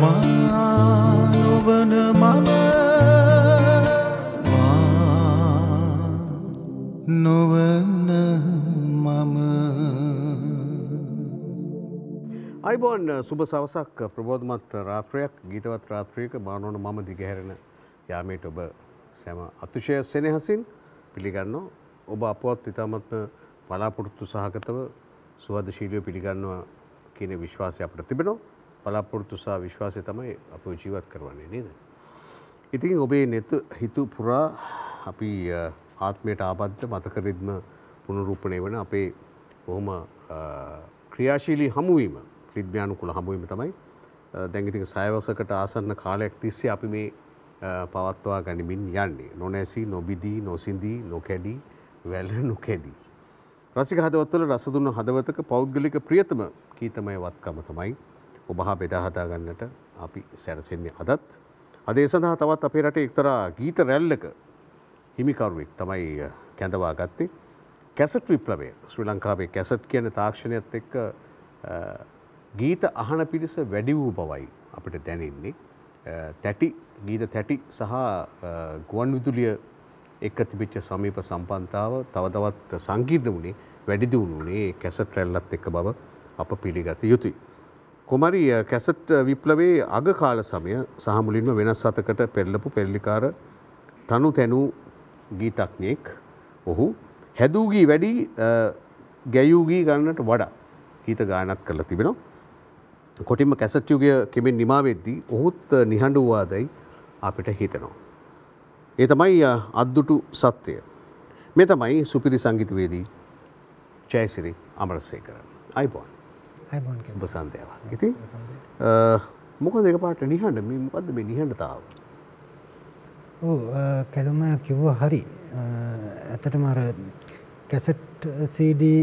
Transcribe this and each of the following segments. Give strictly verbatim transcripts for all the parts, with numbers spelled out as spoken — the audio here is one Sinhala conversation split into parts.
මානවන මම නොවන මම අයිබෝන් සුබ සවසක් ප්‍රබෝධමත් රාත්‍රයක් ගීතවත් රාත්‍රියක මානවන මම දිගහැරෙන යාමේට ඔබ සෑම අතිශය සෙනෙහසින් පිළිගන්නවා. ඔබ අපවත් ඉතාමත්ම බලාපොරොත්තු සහගතව සුවදශීලීව පිළිගන්නවා කියන විශ්වාසය අපිට තිබෙනවා. බලාපොරොත්තු සහ විශ්වාසය තමයි අපව ජීවත් කරවන්නේ නේද? ඉතින් ඔබේ නෙත හිතු පුරා අපි ආත්මයට ආබද්ධ මතක රිද්ම පුනරුප්පණය වන අපේ බොහොම ක්‍රියාශීලී හමුවීම රිද්මයානුකූල හමුවීම තමයි දැන් ඉතින් සයවසකට ආසන්න කාලයක් තිස්සේ අපි මේ පවත්වා ගනිමින් යන්නේ. නොනැසී නොබිදී නොසිඳී නොකැඩී වැළ නොකැඩී. රසික හදවත්වල රස දුන්න හදවතක පෞද්ගලික ප්‍රියතම ගීතමය වත්කම තමයි ඔබ හා බෙදා හදා ගන්නට අපි සැරසෙන්නේ අදත්. අද ඒ සඳහා තවත් අපේ රටේ එක්තරා ගීත රැල්ලක හිමිකරුවෙක් තමයි කැඳවා ගත්තේ. කැසට් විප්ලවය ශ්‍රී ලංකාවේ කැසට් කියන තාක්ෂණයත් එක්ක ගීත අහන පිරිස වැඩි වූ බවයි අපිට දැනෙන්නේ. තැටි ගීත තැටි සහ ගුවන් විදුලිය එක්ක තිබිච්ච සමීප සම්බන්ධතාව තව තවත් සංකීර්ණ වුණේ වැඩි දියුණු වුණේ කැසට් රැල්ලත් එක්ක බව අප පිළිගත යුතුයි. කුමාරි කැසට් විප්ලවයේ අග කාල සමය සහ මුලින්ම වෙනස් අතකට පෙරළපු පෙරලිකාර තනු තැනු ගීතඥයෙක් ඔහු හැදූ ගී වැඩි ගැයූ ගී ගන්නට වඩා ගීත ගායනත් කරලා තිබෙනවා. කොටින්ම කැසට් යුගය කෙමෙන් නිමා වෙද්දී ඔහුත් නිහඬ වූවාදයි අපිට හිතෙනවා. ඒ තමයි අද්දුටු සත්‍යය. මේ තමයි සුපිරි සංගීතවේදී ජයසිරි අමරසේකර. අයිබෝන්. අයිබෝන්. ඔබ සන්දේවා. ඉතින් මොකද එකපාරට නිහඬ මේ මොකද්ද මේ නිහඬතාව? ඔව් කැලුම කිව්වා හරි. ඇත්තටම අර කැසට් සී ඩී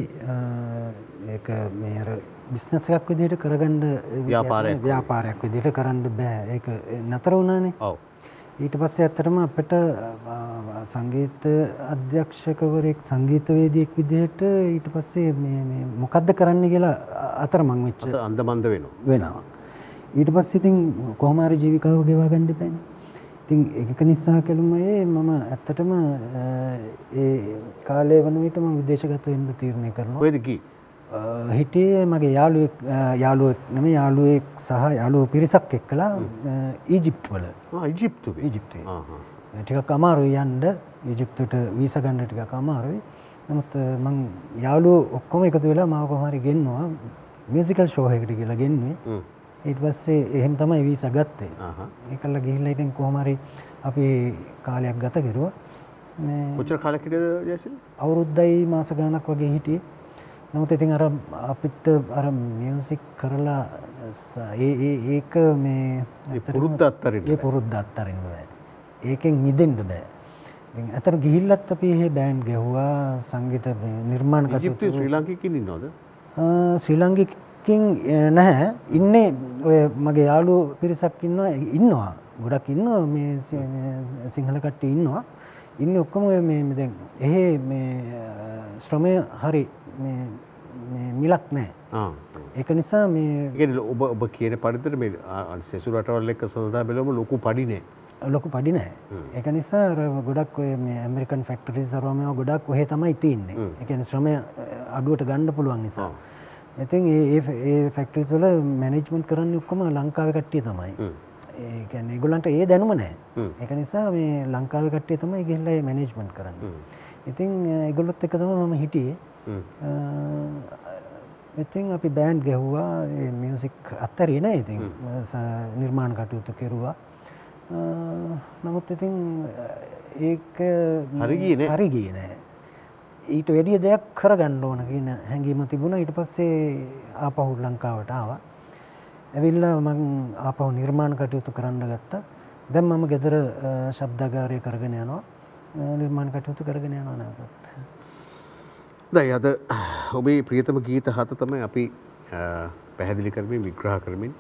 ඒක මේ අර බිස්නස් එකක් විදිහට කරගන්න ව්‍යාපාරයක් ව්‍යාපාරයක් විදිහට කරන්න බෑ. ඒක නතර වුණානේ. ඔව්. ඊට පස්සේ ඇත්තටම අපිට සංගීත අධ්‍යක්ෂකවරයෙක් සංගීතවේදියෙක් විදිහට ඊට පස්සේ මේ මේ මොකද්ද කරන්න කියලා අතරමං වෙච්ච අන්දමන්ද වෙනවා. වෙනවා. ඊට පස්සේ ඉතින් කොහොම හරි ජීවිකාව ගෙවා ගන්න දෙපෑනේ. ඉතින් ඒක නිසා කැලුමේ මම ඇත්තටම ඒ කාලේ වන විට මම විදේශගත වෙන්න තීරණය කරනවා. කොහෙද ගියේ? හිටියේ මගේ යාළුවෙක් යාළුවෙක් නෙමෙයි යාළුවෙක් සහ යාළුවෝ පිරිසක් එක්කලා ඊජිප්තු වල. ආ ඊජිප්තුවේ. ඊජිප්තුවේ. ආහ්. ටිකක් අමාරුයි යන්න ඊජිප්තුවට වීසා ගන්න ටිකක් අමාරුයි. නමුත් මං යාළුවෝ ඔක්කොම එකතු වෙලා මාව කොහොම හරි ගෙන්නවා මියුසිකල් ෂෝ එකකට කියලා ගෙන්නුවේ. ඊට පස්සේ එහෙම තමයි වීසා ගත්තේ. ආහ්. ඒකල්ල ගිහිල්ලා ඉතින් කොහොම හරි අපි කාලයක් ගත කෙරුවා. මේ කොච්චර කාලයක් හිටියද ජයසිරි? අවුරුද්දයි මාස ගාණක් වගේ හිටියේ. නමුත් ඉතින් අර අපිට අර මියුසික් කරලා ඒ ඒ ඒක මේ ඒ පුරුද්ද අත්තරින්න ඒ පුරුද්ද අත්තරින්න බෑ. ඒකෙන් මිදෙන්න බෑ. ඉතින් අතන ගිහිල්ලත් අපි මේ බෑන්ඩ් ගැහුවා සංගීත නිර්මාණ කටයුතු. ඊජිප්තුවේ ශ්‍රී ලාංකිකයින් ඉන්නවද? ශ්‍රී ලාංකිකයින් නැහැ. ඉන්නේ ඔය මගේ යාළුවෝ පිරිසක් ඉන්නවා ඉන්නවා. ගොඩක් ඉන්නවා මේ සිංහල කට්ටිය ඉන්නවා. ඉන්නේ ඔක්කොම මේ දැන් එහෙ මේ ශ්‍රමය හරි මේ මේ මිලක් නැහැ. ආ. ඒක නිසා මේ ඒ කියන්නේ ඔබ ඔබ කියන පරිද්දට මේ සෙසු රටවල් එක්ක සසදා බැලුවම ලොකු පඩි නෑ. ලොකු පඩි නෑ. ඒක නිසා ගොඩක් ඔය මේ ඇමරිකන් ෆැක්ටරිස් අරම ඒවා ගොඩක් ඔහෙ තමයි තියෙන්නේ. ඒ කියන්නේ ශ්‍රමය අඩුවට ගන්න පුළුවන් නිසා. ඉතින් ඒ ඒ ෆැක්ටරිස් වල මැනේජ්මන්ට් කරන්නේ ඔක්කොම ලංකාවේ කට්ටිය තමයි. ඒ කියන්නේ ඒගොල්ලන්ට ඒ දැනුම නැහැ. ඒක නිසා මේ ලංකාවේ කට්ටිය තමයි ගිහිල්ලා ඒ මැනේජ්මන්ට් කරන්නේ. ඉතින් ඒගොල්ලොත් එක තමයි මම හිටියේ. ඉතින් අපි බෑන්ඩ් ගැහුවා ඒ මියුසික් අත්තරියේ නෑ ඉතින් නිර්මාණ කටයුතු කෙරුවා. නමුත් ඉතින් ඒක හරි ගියේ නෑ. හරි ගියේ නෑ. ඊට වැඩිය දෙයක් කරගන්න ඕන කියන හැඟීම තිබුණා. ඊට පස්සේ ආපහු ලංකාවට ආවා. ඇවිල්ලා මම ආපහු නිර්මාණ කටයුතු කරන්න ගත්තා. දැන් මම ගෙදර ශබ්දාගාරය කරගෙන යනවා. නිර්මාණ කටයුතු කරගෙන යනවා නැවතත්. දැන් අද ඔබේ ප්‍රියතම ගීත හත තමයි අපි පැහැදිලි කරමින් විග්‍රහ කරමින්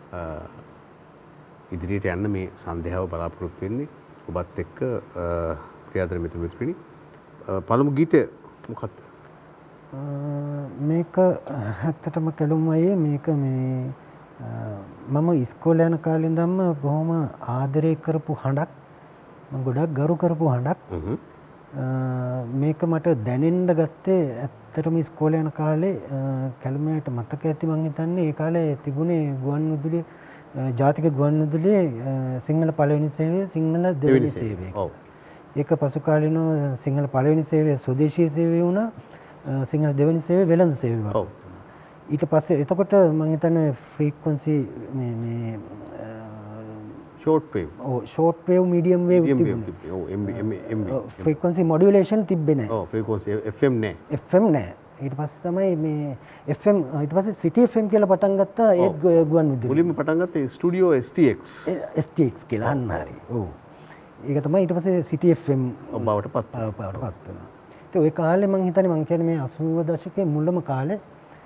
ඉදිරියට යන්න මේ සන්ධ්‍යාව බලාපොරොත්තු වෙන්නේ ඔබත් එක්ක ප්‍රියාදර මිතුරු මිත්‍රණි. පළමු ගීතය මොකක්ද? මේක ඇත්තටම කැලුම් අයේ මේක මේ මම ඉස්කෝලේ යන කාලේ ඉඳන්ම බොහොම ආදරය කරපු හඬක් මම ගොඩක් ගරු කරපු හඬක් මේක මට දැනෙන්න ගත්තේ ඇත්තටම ඉස්කෝලේ යන කාලේ කැලුමයට මතක ඇති මං හිතන්නේ ඒ කාලේ තිබුණේ ගුවන්විදුලි ජාතික ගුවන්විදුලියේ සිංහල පළවෙනි සේවය සිංහල දෙවෙනි සේවය. ඔව්. ඒක පසු කාලිනව සිංහල පළවෙනි සේවය ස්වදේශීය සේවය වුණා. සිංහල දෙවෙනි සේවය වෙළඳ සේවය වුණා. ඔව්. ඊට පස්සේ එතකොට මම හිතන්නේ ෆ්‍රීකවන්සි මේ මේ ෂෝට් වේව් ඔව් ෂෝට් වේව් මීඩියම් වේව් තිබුණා. ඔව් එම් බී එම් බී ෆ්‍රීකවන්සි මොඩියුලේෂන් තිබ්බේ නැහැ. ඔව් ෆ්‍රීකවන්සි එෆ් එම් නෑ. එෆ් එම් නෑ. ඊට පස්සේ තමයි මේ එෆ් එම් ඊට පස්සේ සිටි එෆ් එම් කියලා පටන් ගත්තා ඒත් ගුවන්විදුලි. මුලින්ම පටන් ගත්තේ studio S T X. S T X කියලා අන්න හරි. ඔව්. ඒක තමයි ඊට පස්සේ සිටි එෆ් එම් බවට පත් බවට පත් වෙනවා. ඉතින් ওই කාලේ මං හිතන්නේ මං කියන්නේ මේ අසූව දශකයේ මුලම කාලේ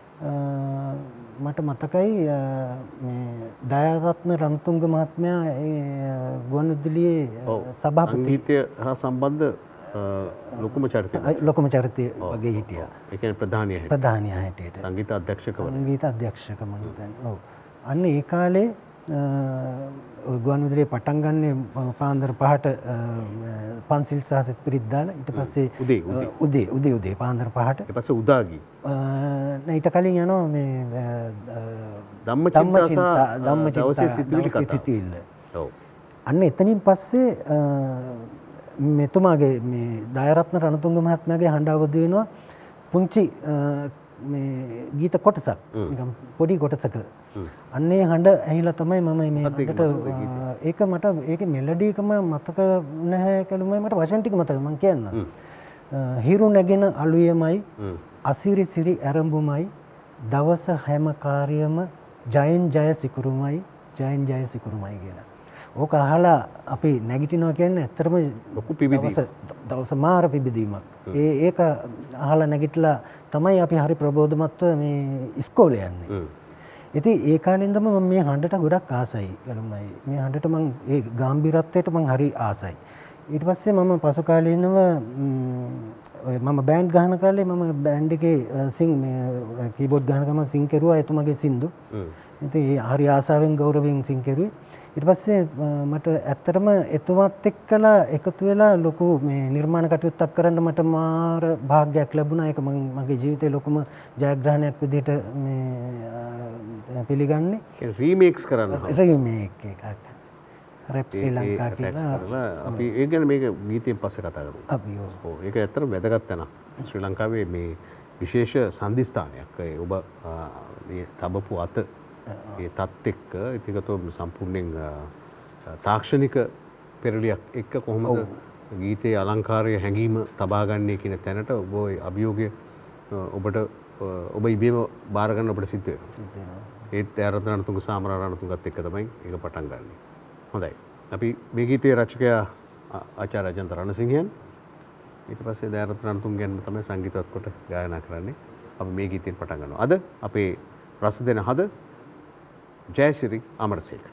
මට මතකයි මේ දයාරත්න රන්තුංග මහත්මයා ඒ ගුවන්විදුලියේ සභාපති සංගීතය හා සම්බන්ධ ලොකුම චරිතය ලොකුම චරිතය වගේ හිටියා. ඒ කියන්නේ ප්‍රධානිය හැටියට. ප්‍රධානිය හැටියට. සංගීත අධ්‍යක්ෂකවරු. සංගීත අධ්‍යක්ෂක මම හිතන්නේ. ඔව්. අන්න ඒ කාලේ ගුවන්විදුලියේ පටන් ගන්නේ පාන්දර පහට පන්සිල් සහ සෙත් පිරිත් දාලා ඊට පස්සේ උදේ උදේ උදේ උදේ පාන්දර පහට ඊට පස්සේ උදාගී නෑ ඊට කලින් යනවා මේ ධම්මචින්තා ධම්මචින්තා දවසේ සිතුවිලි කතා. සිතුවිල්ල. ඔව්. අන්න එතනින් පස්සේ මෙතුමාගේ මේ දයාරත්න රණතුංග මහත්මයාගේ හඬ අවදි වෙනවා පුංචි මේ ගීත කොටසක් නිකන් පොඩි කොටසක අන්නේ හඬ ඇහිලා තමයි මම මේ හඬට ඒක මට ඒකේ මෙලඩි එකම මතක නැහැ කලුමයි මට වචන ටික මතක මම කියන්න හිරු නැගෙන අලුයමයි අසිරි සිරි ඇරඹුමයි දවස හැම කාර්යම ජයෙන් ජය සිකුරුමයි ජයෙන් ජය සිකුරුමයි කියලා. ඕක අහලා අපි නැගිටිනවා කියන්නේ ඇත්තටම ලොකු පිබිදීමක්. දවස මාර පිබිදීමක්. ඒ ඒක අහලා නැගිටලා තමයි අපි හරි ප්‍රබෝධමත්ව මේ ඉස්කෝලේ යන්නේ. ඉතින් ඒ කාලේ ඉඳන්ම මම මේ හඬට ගොඩක් ආසයි. කලුමයි මේ හඬට මම ඒ ගැඹිරත්වයට මම හරි ආසයි. ඊට පස්සේ මම පසු කාලීනව මම බෑන්ඩ් ගහන කාලේ මම බෑන්ඩ් එකේ සිං මේ කීබෝඩ් ගහන ගමන් සිං කෙරුවා එතුමගේ සින්දු. ඉතින් හරි ආසාවෙන් ගෞරවයෙන් සිං කෙරුවේ. ඊට පස්සේ මට ඇත්තටම එතුමත් එක්කලා එකතු වෙලා ලොකු මේ නිර්මාණ කටයුත්තක් කරන්න මට මාර වාසනාවක් ලැබුණා. ඒක මගේ ජීවිතේ ලොකුම ජයග්‍රහණයක් විදිහට මේ පිළිගන්නේ. ඒ රීමේක්ස් කරන්න. රීමේක් එකක්. රැප් ශ්‍රී ලංකා කියලා අපි ඒ ගැන මේක ගීතයෙන් පස්සේ කතා කරමු. අපි ඔව් ඒක ඇත්තටම වැදගත් තැනක්. ශ්‍රී ලංකාවේ මේ විශේෂ සංදිස්ථානයක්. ඒ ඔබ මේ තබපු අත ඒ තත් එක්ක ඉතිකතෝ සම්පූර්ණයෙන් තාක්ෂණික පෙරලියක් එක්ක කොහොමද ගීතයේ අලංකාරය හැඟීම තබා ගන්නේ කියන තැනට ඔබ අභියෝගය ඔබට ඔබ ඉබේම බාර ගන්න ඔබට සිද්ධ වෙනවා. ඒත් දයාරත්න රණතුංග සාමරා රණතුංගත් එක්ක තමයි ඒක පටන් ගන්නෙ. හොඳයි. අපි මේ ගීතයේ රචකයා ආචාර්ය අජන්ත රණසිංහයන් ඊට පස්සේ දයාරත්න රණතුංග ගැන තමයි සංගීතවත් කොට ගායනා කරන්නේ. අපි මේ ගීතයෙන් පටන් ගන්නවා. අද අපේ රස දෙන හද ජයසිරි අමරසේකර.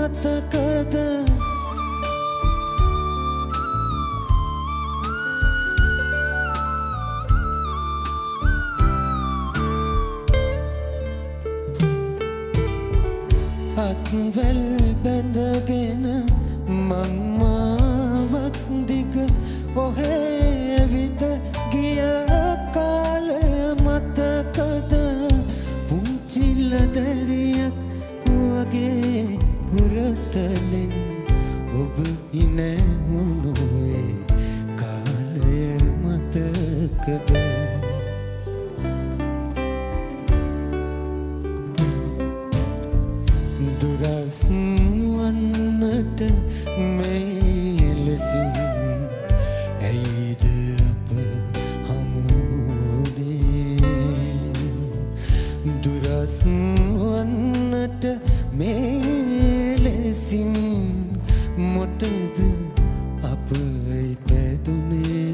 මතකද අත්වැල් බැඳගෙන මංමාවත් දිග ඔහේ ඇවිත ගිය කාලය මතකද පුංචිල්ල දැරියක් වගේ පුරතලින් ඔබ ඉනැවුණුවේ කාලය මතකද දුරස් වන්නට මේ ලෙසින් ඇයිද අප හමුුනේ දුරස් වන්නට මේ ලෙසින් මොටද අප ඉපැදුනේ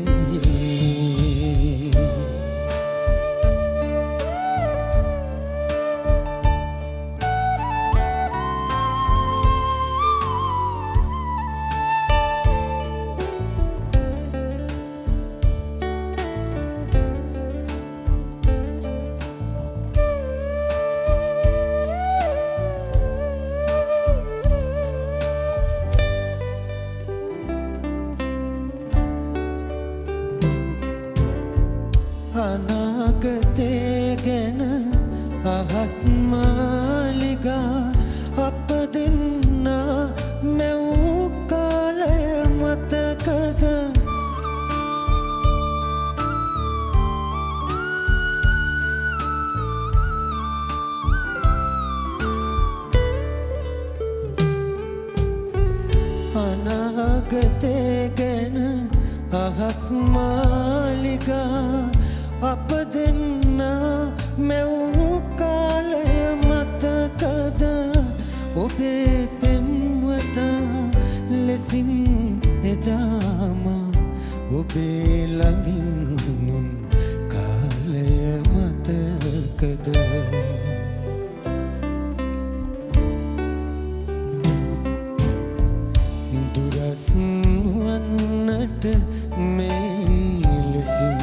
අනාගතේ ගැන අහස් මාලිගා අප දෙන්නා මැවූ කාලය මතකද අනාගතේ ගැන අහස් මාලිගා අප දෙන්නා මැවූ කාලය මතකද ඔබේ පෙම්වතා ලෙසින් එදාම ඔබේ ළඟින්නුන් කාලය මතකද දුරස් වන්නට මේ ලෙසින්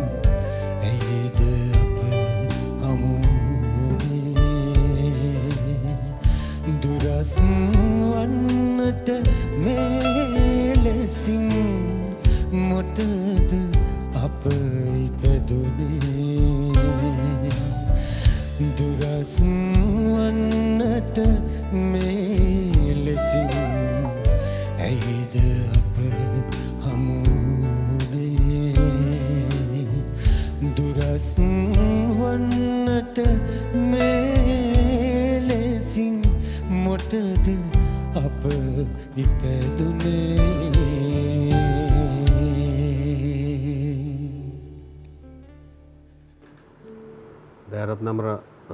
දුරස් වන්නට මේ ලෙසින් මොටද අප ඉපැදුනේ දුරස් වන්නට මේ ලෙසින් ඇයිද අප හමුුනේ දුරස් වන්නට මේ ලෙසින් මොටද අප ඉපැදුනේ දෑරත් නමර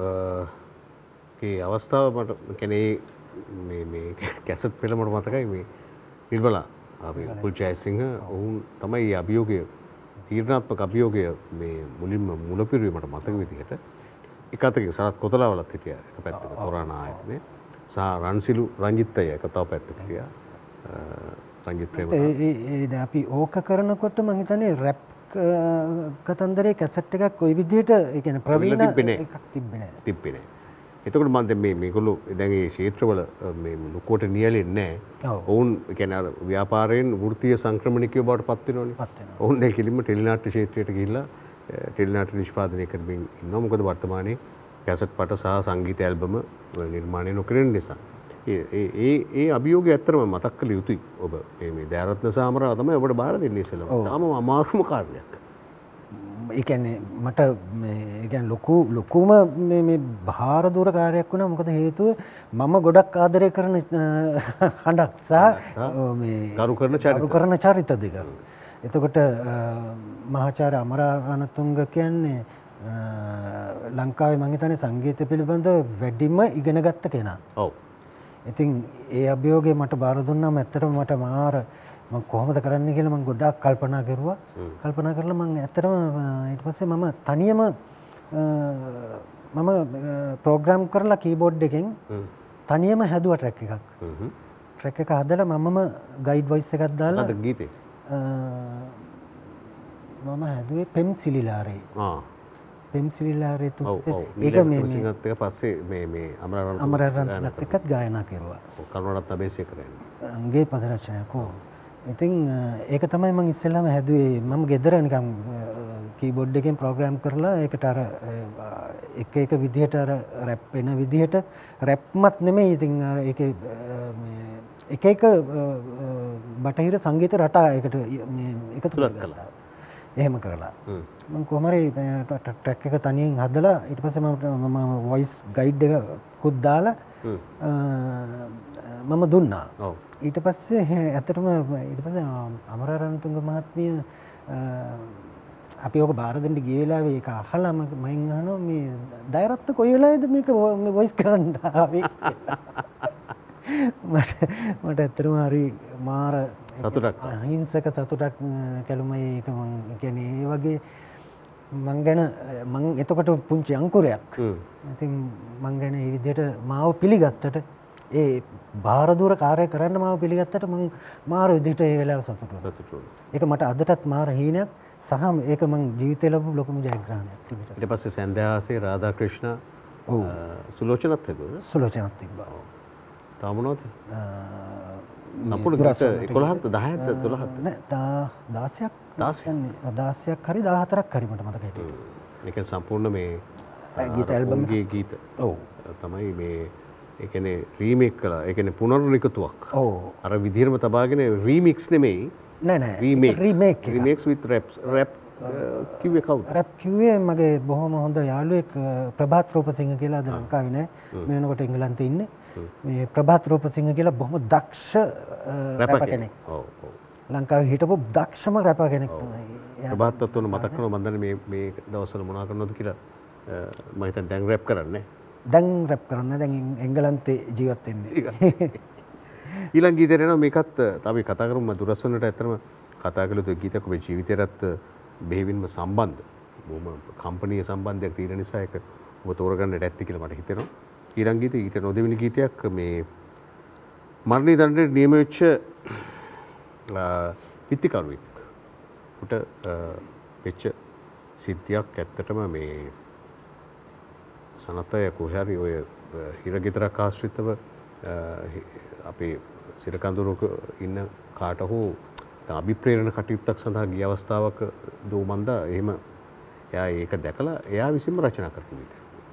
අවස්ථාව මට කැනේ මේ කැසට් පෙළමට මතකයි මේ නිල්බලා පුල්චයසිංහ ඔවුන් තමයි අභියෝගය තීරණාත්මක අභියෝගය මේ මුලින්ම මුලපිරීමට මතක විදිහට එක අතකින් සරත් කොතලාවලත් හිටිය එක පැත්තක තොරානා ආයතනය සහ රන්සිලු රංජිත් අය එක තව පැත්තක හිටියා රංජිත් ප්‍රේම ඒ අපි ඕක කරනකොට මං හිතන්නේ රැප් කතන්දරේ කැසට් එකක් කොයි විදිහට ඒ කියන්නේ ප්‍රවීණ එකක් තිබ්බේ නැහැ තිබ්බේ නැහැ. එතකොට මම දැන් මේ මේගොල්ලෝ දැන් මේ ක්ෂේත්‍රවල මේ ලොකුවට නියැලෙන්නේ නැහැ. ඔවුන් ඒ කියන්නේ අර ව්‍යාපාරයෙන් වෘත්තීය සංක්‍රමණිකයෝ බවට පත් වෙනවනේ. පත් වෙනවා. ඔවුන් දැන් කෙලින්ම ටෙලිනාට්‍ය ක්ෂේත්‍රයට ගිහිල්ලා ටෙලිනාට්‍ය නිෂ්පාදනය කරමින් ඉන්නවා. මොකද වර්තමානයේ කැසට් පට සහ සංගීත ඇල්බම නිර්මාණය නොකරන නිසා. ඒ ඒ ඒ අභියෝගය ඇත්තටම මතක් කළ යුතුයි. ඔබ මේ මේ දයාරත්න සාමරාව තමයි ඔබට බාර දෙන්නේ ඉස්සෙල්ලා. තාම අමාරුම කාර්යයක්. ඒ කියන්නේ මට මේ ඒ කියන්නේ ලොකු ලොකුම මේ මේ භාර දූර කාර්යයක් වුණා. මොකද හේතුව මම ගොඩක් ආදරය කරන හඬක් සහ මේ කරු කරන චරිත කරු කරන චරිත දෙක. එතකොට මහාචාර්ය අමරරණතුංග කියන්නේ ලංකාවේ මං හිතන්නේ සංගීතය පිළිබඳ වැඩිම ඉගෙන ගත්ත කෙනා. ඔව්. ඉතින් ඒ අභියෝගය මට බාර දුන්නාම ඇත්තටම මට මාර මම කොහොමද කරන්න කියලා මම ගොඩාක් කල්පනා කරුවා. කල්පනා කරලා මම ඇත්තටම ඊට පස්සේ මම තනියම මම ප්‍රෝග්‍රෑම් කරලා කීබෝඩ් එකෙන් තනියම හැදුව ට්‍රැක් එකක්. ට්‍රැක් එක හදලා මමම ගයිඩ් වොයිස් එකක් දාලා අද ගීතේ මම හැදුවේ පෙම් සිලිලාරේ. ආ පෙම් සිලිලාරේ තුත් ඒක මේ සිංහත් එක පස්සේ මේ මේ අමරරන් අමරරන්ත් එක්කත් ගායනා කෙරුවා. කරුණාරත්න අබේසේකරයන්. රංගේ පද රචනයක්. ඔව්. ඉතින් ඒක තමයි මම ඉස්සෙල්ලාම හැදුවේ. මම ගෙදර නිකන් කීබෝඩ් එකෙන් ප්‍රෝග්‍රෑම් කරලා ඒකට අර එක එක විදිහට අර රැප් වෙන විදිහට රැප්මත් නෙමෙයි. ඉතින් අර ඒකේ මේ එක එක බටහිර සංගීත රටා ඒකට මේ එකතු කරලා එහෙම කරලා මම කොහොම හරි ට්‍රැක් එක තනියෙන් හදලා ඊට පස්සේ මම මම වොයිස් ගයිඩ් එකකුත් දාලා මම දුන්නා. ඔව්. ඊට පස්සේ ඇත්තටම ඊට පස්සේ අමරරන්තුංග මහත්මිය අපි ඔක බාර දෙන්න ගිය වෙලාවේ ඒක අහලා මම අහනවා මේ දයරත්න කොයි වෙලාවේද මේක මේ වොයිස් කරන්න ආවේ මට මට ඇත්තටම හරි මාර සතුටක් අහිංසක සතුටක් කැලුමයි ඒක මං කියන්නේ ඒ වගේ මං ගැන මං එතකොට පුංචි අංකුරයක්. ඉතින් මං ගැන මේ විදිහට මාව පිළිගත්තට ඒ බාරදූර කාර්ය කරන්න මාව පිළිගත්තට මං මාර විදිහට ඒ වෙලාව සතුටු වුණා. ඒක මට අදටත් මාර හීනයක් සහ ඒක මං ජීවිතේ ලැබු ලොකුම ජයග්‍රහණයක් විදිහට. ඊට පස්සේ සන්ධ්‍යාසේ රාධාක්‍රිෂ්ණ ඔව් සුලෝචනත් තිබුණා. සුලෝචනත් තිබ්බා. තාම මොනවද? සම්පූර්ණ ගීත එකොළහක්ද දහයක්ද දොළහක්ද? නෑ දාසයක් දාසයක් හරි දාහතරක් හරි මට මතක හිටියේ. මේක සම්පූර්ණ මේ ගීත ඇල්බම් එකේ ගීත. ඔව්. තමයි මේ ඒ කියන්නේ රීමේක් කළා. ඒ කියන්නේ පුනර්නිකතුවක්. ඔව්. අර විදිහටම තබාගෙන රීමික්ස් නෙමෙයි. නෑ නෑ. Remake. Remake. Remakes with raps. rap කිව්වේ කවුද? රැප් කිව්වේ මගේ බොහොම හොඳ යාළුවෙක් ප්‍රභාත් රූපසිංහ කියලා අද ලංකාවේ නෑ. මේ වෙනකොට එංගලන්තේ ඉන්නේ. මේ ප්‍රභාත් රූපසිංහ කියලා බොහොම දක්ෂ රැපර් කෙනෙක්. ඔව් ඔව්. ලංකාවේ හිටපු දක්ෂම රැපර් කෙනෙක් තමයි. ප්‍රභාත් අතන මතක් කරනවා මම දන්නේ මේ මේ දවස්වල මොනවා කරනවද කියලා මම හිතන්නේ දැන් රැප් කරන්නේ. දැන් රැප් කරන්නේ දැන් එංගලන්තේ ජීවත් වෙන්නේ. ඊළඟ ගීතේ එනවා මේකත් අපි කතා කරමු දුරස්වනට ඇත්තටම කතා කළ යුතු ගීතයක් ඔබේ ජීවිතයටත් බෙහෙවින්ම සම්බන්ධ. බොහොම කම්පැනි සම්බන්ධයක් තියෙන නිසා ඒක ඔබ තෝරගන්නට ඇත්ති කියලා මට හිතෙනවා. ඊළඟ ගීතේ ඊට නොදෙවෙනි ගීතයක් මේ මරණීය දණ්ඩයට නියම වෙච්ච පිටිකරුවෙක් උට වෙච්ච සිද්ධියක් ඇත්තටම මේ සනතය කොහේ හරි ඔය හිරගෙදරක් ආශ්‍රිතව අපේ සිරකඳුරක ඉන්න කාට හෝ අභිප්‍රේරණ කටයුත්තක් සඳහා ගිය අවස්ථාවක දෝමන්දා එහෙම එයා ඒක දැකලා එයා විසින්ම රචනා කරපු ගීතයක්.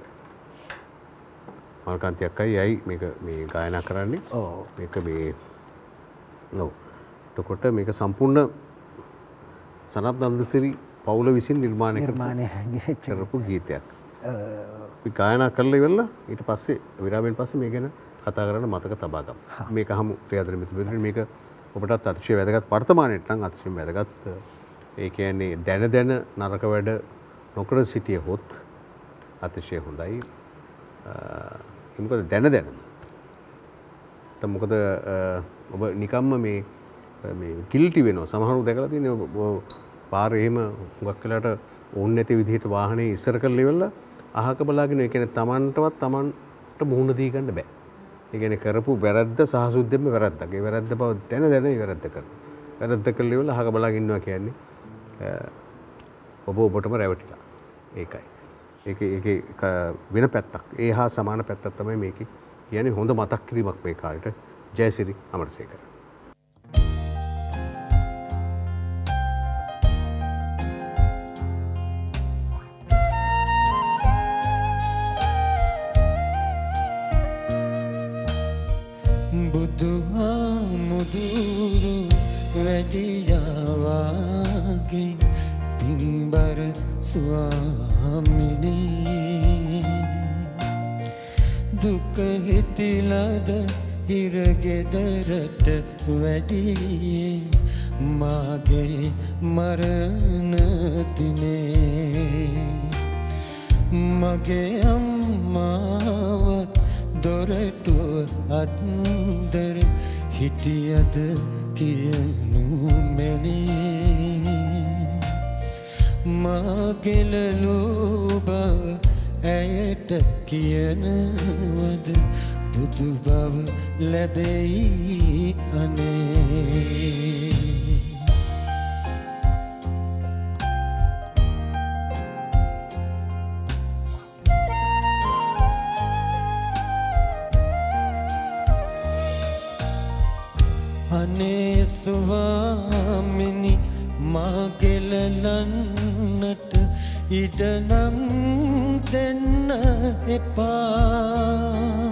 මල්කාන්ති අක්කයි යයි මේක මේ ගායනා කරන්නේ. ඔව්. මේක මේ ඔව්. එතකොට මේක සම්පූර්ණ සනත් නන්දසිරි පවුල විසින් නිර්මාණය කරපු ගීතයක්. අපි ගායනා කරලා ඉවරලා ඊට පස්සේ විරාමයෙන් පස්සේ මේ ගැන කතා කරන්න මතක තබා ගමු. මේක අහමු ප්‍රියදර මිතුරුනි මේක ඔබටත් අතිශය වැදගත් වර්තමානයේට නම් අතිශය වැදගත්. ඒ කියන්නේ දැන දැන නරක වැඩ නොකර සිටියහොත් අතිශය හොඳයි. මොකද දැන දැන මොකද ඔබ නිකම්ම මේ මේ ගිල්ටි වෙනවා. සමහරව දැකලා තියෙනවා පාරේ එහෙම හුඟක් වෙලාට ඕනේ නැති විදිහට වාහනේ ඉස්සර කරලා ඉවරලා අහක බලාගෙන ඒ කියන්නේ Tamanටවත් Tamanට මුහුණ දී ගන්න බෑ. ඒ කියන්නේ කරපු වැරද්ද සහසුද්දෙම වැරද්දක්. ඒ වැරද්ද බව දැන දැන වැරද්ද කරනවා. වැරද්ද කරලා ඉවරලා අහක බලාගෙන ඉන්නවා කියන්නේ ඔබ ඔබටම රැවටිලා. ඒකයි. ඒකේ ඒකේ වෙන පැත්තක්. ඒ හා සමාන පැත්තක් තමයි මේකේ. කියන්නේ හොඳ මතක් කිරීමක් මේ කාලේට. ජයසිරි අමරසේකර. බුදුහාමුදුරු වැඩියාවාගේ තිම්බර ස්වාමිනේ දුක හිතිලද හිරගෙදරට වැඩියේ මාගේ මරණ දිනේ මගේ අම්මාවත් දොරටුව අත්දර හිටියද කියනු මැනේ මාගෙලලූ බව ඇයට කියනවද බුදු බව ලැබෙයි අනේ අනේ ස්වාමිනි මා ගෙලලන්නට ඉඩනම් දෙන්න එපා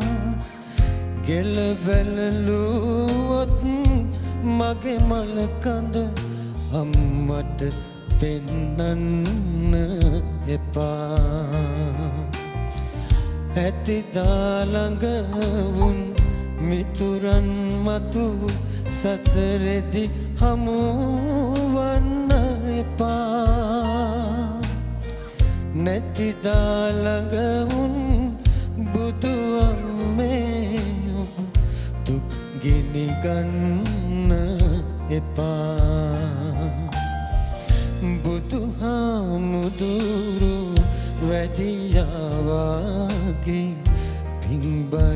ගෙලවැළලුවොත් මගේ මලකඳ අම්මට පෙන්නන්න එපා ඇතිදා ළඟ වුන් මිතුරන් මතු සසරෙදි හමුවන්න එපා නැතිදා ළඟ වුන් බුදු අම්මේ ඔබ දුක් ගිනි ගන්න එපා බුදුහාමුදුරු වැඩියාවාගේ පින්බර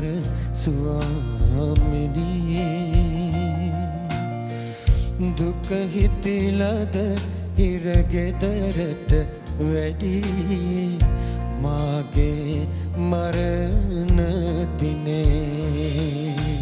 ස්වාමිනී දුක හිතිලද ඉරගෙදරට වැඩි මාගේ මරණ දිනේ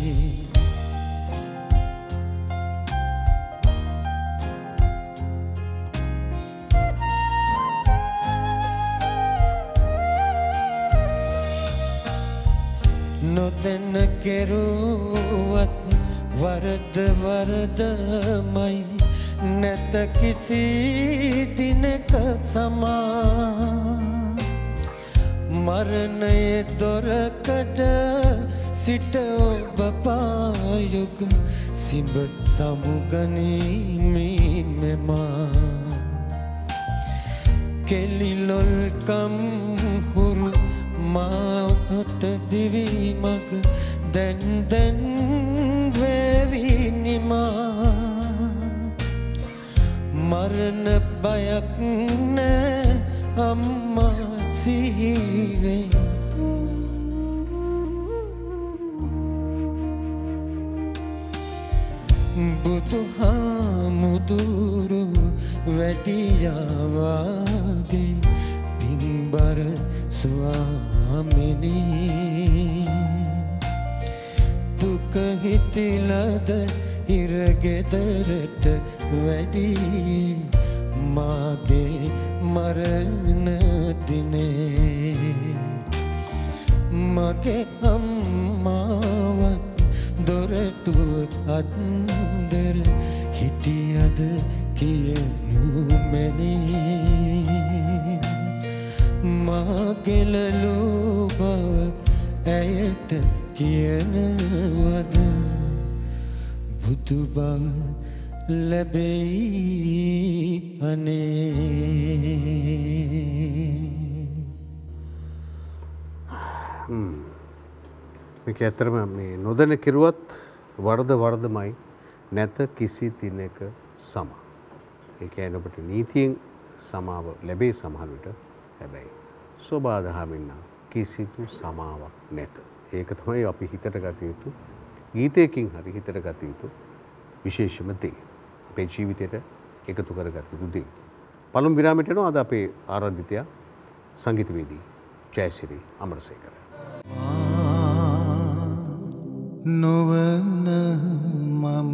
නොදැන කෙරුවත් වරද වරදමයි නැත කිසි දිනක සමා මරණයේ දොරකඩ සිට ඔබ පායුග සිඹ සමුගනිමින් මෙමා කෙලිලොල්කම් හුරු මාට දිවි මග දැන් දැන් වේවිනිමා මරණ බයක් නෑ අම්මා සිහිවෙයි බුදුහාමුදුරු වැඩියාවාගේ පින්බර ස්වාමිනී දුක හිතිලද ඉරගෙදරට වැඩි මාගේ මරණ දිනේ මගේ අම්මාවත් දොරටුව අත්දර හිටියද කියනු මැනේ මාගෙලලු බව ඇයට කියනවද බුදු බව ලැබෙයි අනේ මේක ඇත්තටම මේ නොදැන කිරුවත් වරද වරදමයි නැත කිසි දිනක සමා. ඒ කියන්නේ ඔබට නීතියෙන් සමාව ලැබේ සමහර විට හැබැයි සෝබාදහමින් කිසිදු සමාවක් නැත. ඒක තමයි අපි හිතට ගත යුතු ගීතයකින් හරි හිතට ගත යුතු විශේෂම දේ. අපේ ජීවිතයට එකතු කරගත යුතු දේ. පළමු විරාමයට යනවා අද අපේ ආරාධිතයා සංගීතවේදී ජයසිරි අමරසේකර. නොවන මම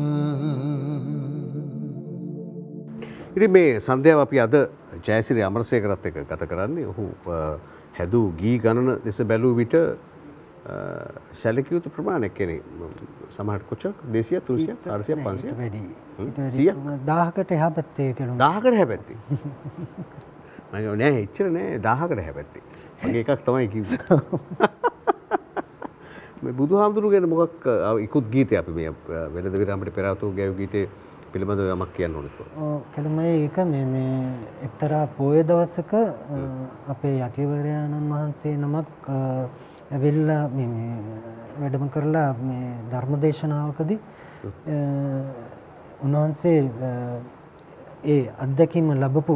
ඉතින් මේ සන්ධ්‍යාව අපි අද ජයසිරි අමරසේකරත් එක්ක ගත කරන්නේ. ඔහු හැදූ ගී ගණන දෙස බැලූ විට සැලකිය යුතු ප්‍රමාණයක් කියන්නේ සමහරට කොච්චර දෙසිය තුන්සිය හාරසිය පන්සිය වැඩි දහකට එහා පැත්තේ කියලා දහකට එහා පැත්තේ මම නෑ එච්චර නෑ දහකට එහා පැත්තේ මගේ එකක් තමයි කිව්වේ මේ බුදුහාමුදුරු ගැන මොකක් ඉක්ුත් ගීතය අපි මේ වෙළඳ විරාමයට පෙර ආතෝ ගැයූ ගීතේ පිළිබඳව යමක් කියන්න ඕනේ. ඔව් කලමයි ඒක මේ මේ එක්තරා පොය දවසක අපේ යතිවරයාණන් වහන්සේ නමක් ඇවිල්ලා මේ මේ වැඩම කරලා මේ ධර්ම දේශනාවකදී උන්වහන්සේ ඒ අත්දැකීම ලැබපු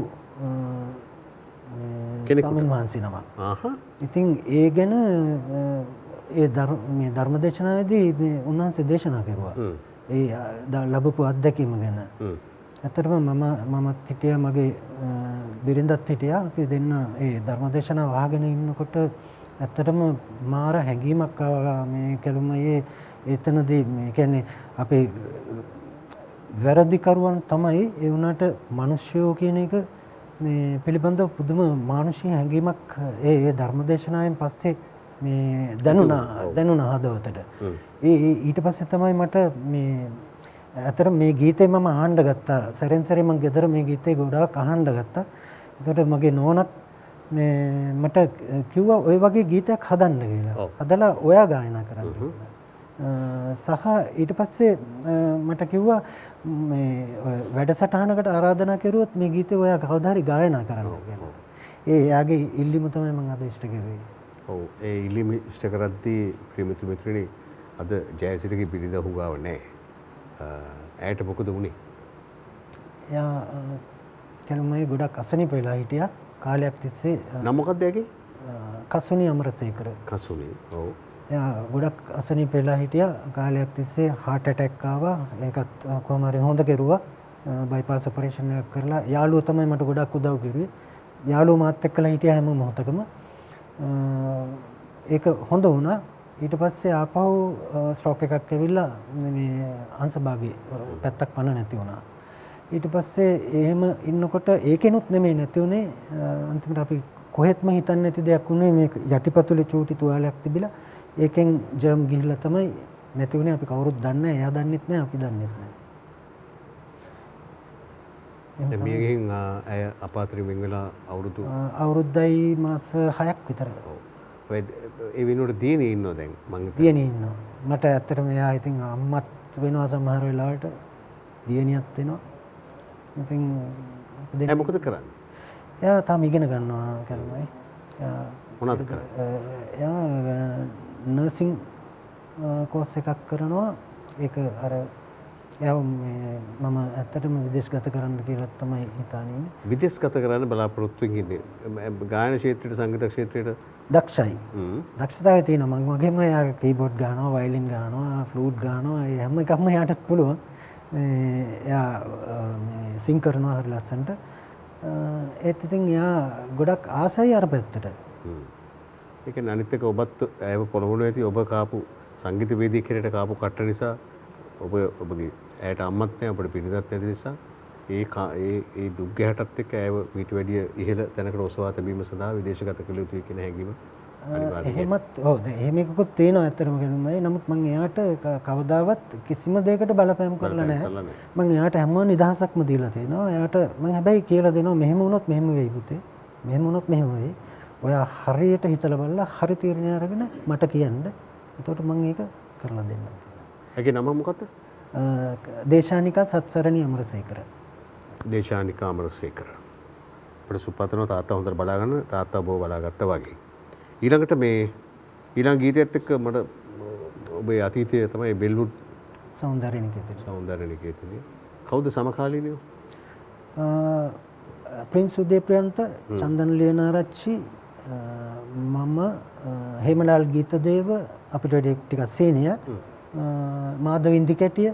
ස්වාමීන් වහන්සේ නමක්. ඉතින් ඒ ගැන ඒ මේ ධර්ම දේශනාවේදී මේ උන්වහන්සේ දේශනා කරුවා. ඒ ලැබපු අත්දැකීම ගැන. ඇත්තටම මම මමත් හිටියා මගේ බිරිඳත් හිටියා. අපි දෙන්න ඒ ධර්ම දේශනාව අහගෙන ඉන්නකොට ඇත්තටම මාර හැඟීමක් ආවා මේ කැලුමයේ එතනදී මේ කියන්නේ අපේ වැරදිකරුවන් තමයි ඒ වුණාට මිනිස්සුયો කියන එක මේ පිළිබඳව පුදුම මානසික හැඟීමක් ඒ ඒ ධර්මදේශනාවෙන් පස්සේ මේ දැනුණා දැනුණා හදවතට. ඒ ඊට පස්සේ තමයි මට මේ අතර මේ ගීතේ මම අහන්න ගත්තා. සැරෙන් සැරේ මම ගෙදර මේ ගීතේ ගොඩාක් අහන්න ගත්තා. ඒකට මගේ නෝනත් මේ මට කිව්වා ওই වගේ ගීතයක් හදන්න කියලා. හදලා ඔයා ගායනා කරන්න කියලා. සහ ඊට පස්සේ මට කිව්වා මේ වැඩසටහනකට ආරාධනා කරුවොත් මේ ගීතේ ඔයා කවදා හරි ගායනා කරන්න කියලා. ඒ එයාගේ ඉල්ලීම තමයි මම අද ඉෂ්ට කරුවේ. ඔව් ඒ ඉල්ලීම ඉෂ්ට කරද්දී ප්‍රේමිතු මිත්‍රණි අද ජයසිරිගේ බිරිඳ හුගාව නැහැ. ඇයට මොකද වුනේ? එයා කැලුමේ ගොඩක් අසනීප වෙලා හිටියා කාලයක් තිස්සේ. නම මොකක්ද එයාගේ? කසුනි අමරසේකර. කසුනි. ඔව්. එයා ගොඩක් අසනීප වෙලා හිටියා කාලයක් තිස්සේ heart attack ආවා. ඒකත් කොහොම හරි හොඳ කෙරුවා. බයිපාස් ඔපරේෂන් එකක් කරලා යාළුවෝ තමයි මට ගොඩක් උදව් කරුවේ. යාළුවෝ මාත් එක්කලා හිටියා හැම මොහොතකම. ඒක හොඳ වුණා. ඊට පස්සේ ආපහු ස්ට්‍රෝක් එකක් ඇවිල්ලා මේ අංශභාගයේ පැත්තක් පණ නැති වුණා. ඊට පස්සේ එහෙම ඉන්නකොට ඒකෙනුත් නෙමෙයි නැති උනේ අන්තිමට අපි කොහෙත්ම හිතන්නේ නැති දෙයක් උනේ මේ යටිපතුලේ චූටි තුවාලයක් තිබිලා ඒකෙන් ජර්ම් ගිහිල්ලා තමයි නැති උනේ. අපි කවුරුත් දන්නේ නැහැ. එයා දන්නෙත් නැහැ. අපි දන්නෙත් නැහැ. දැන් මේ ගෙන් අය අපාත්‍රි වෙන් වෙලා අවුරුදු අවුරුද්දයි මාස හයක් විතර. ඔය ඒ වෙනුවට දිනේ ඉන්නව දැන් මං දිනේ ඉන්නවා. මට ඇත්තටම එයා ඉතින් අම්මත් වෙනවා සමහර වෙලාවට දියණියත් වෙනවා. ඉතින් දැන් මොකද කරන්නේ? එයා තාම ඉගෙන ගන්නවා කරුමයි. මොනවද කරන්නේ? එයා නර්සින් කෝස් එකක් කරනවා. ඒක අර එයා මේ මම ඇත්තටම විදේශගත කරන්න කියලා තමයි හිතානේ ඉන්නේ. විදේශගත කරන්න බලාපොරොත්තු වෙන්නේ. ගායන ක්ෂේත්‍රයට සංගීත ක්ෂේත්‍රයට දක්ෂයි. දක්ෂතාවය තියෙනවා. මම වගේම එයා කීබෝඩ් ගහනවා, වයලින් ගහනවා, ෆ්ලූට් ගහනවා. ඒ හැම එකක්ම එයාටත් පුළුවන්. එයා මේ සිං කරනවා හරි ලස්සනට. ඒත් ඉතින් එයා ගොඩක් ආසයි අර පැත්තට. ඒ කියන්නේ අනිත් එක ඔබත් ඇයව පොළොවන ඇති ඔබ කාපු සංගීත වේදිකේට කාපු කට්ට නිසා ඔබ ඔබගේ ඇයට අම්මත් නැහැ ඔබට පිළිදත් නැති නිසා ඒ ඒ ඒ දුක් ගැටත් එක්ක ඇයව ඊට වැඩිය ඉහළ තැනකට ඔසවා තැබීම සඳහා විදේශගත කළ යුතුයි කියන හැඟීම අනිවාර්යයි. එහෙමත් ඔව් දැන් එහෙම එකකුත් තියෙනවා ඇත්තටම කියනමයි. නමුත් මම එයාට කවදාවත් කිසිම දෙයකට බලපෑම් කරලා නැහැ. මම එයාට හැම නිදහසක්ම දීලා තියෙනවා. එයාට මම හැබැයි කියලා දෙනවා මෙහෙම වුණොත් මෙහෙම වෙයි පුතේ. මෙහෙම වුණොත් මෙහෙම වෙයි. ඔයා හරියට හිතලා බලලා හරි තීරණය අරගෙන මට කියන්න. එතකොට මම ඒක කරලා දෙන්නම්. ඒකේ නම මොකක්ද? දේශානිකා සත්සරණී අමරසේකර. දේශානිකා අමරසේකර. අපිට සුපතන තාත්තා හොඳට බලා ගන්න තාත්තා බෝ බලාගත්තා වගේ. ඊළඟට මේ ඊළඟ ගීතයත් එක්ක මට ඔබේ අතීතය තමයි බෙල්වුඩ් සෞන්දර්ය නිකේතන. සෞන්දර්ය නිකේතනේ. කවුද සමකාලීනව? ප්‍රින්ස් උදේප්‍රියන්ත, චන්දන ලියනාරච්චි, මම හේමලාල් ගීතදේව අපිට ටිකක් සීනිය මාධව ඉන්දිකැටිය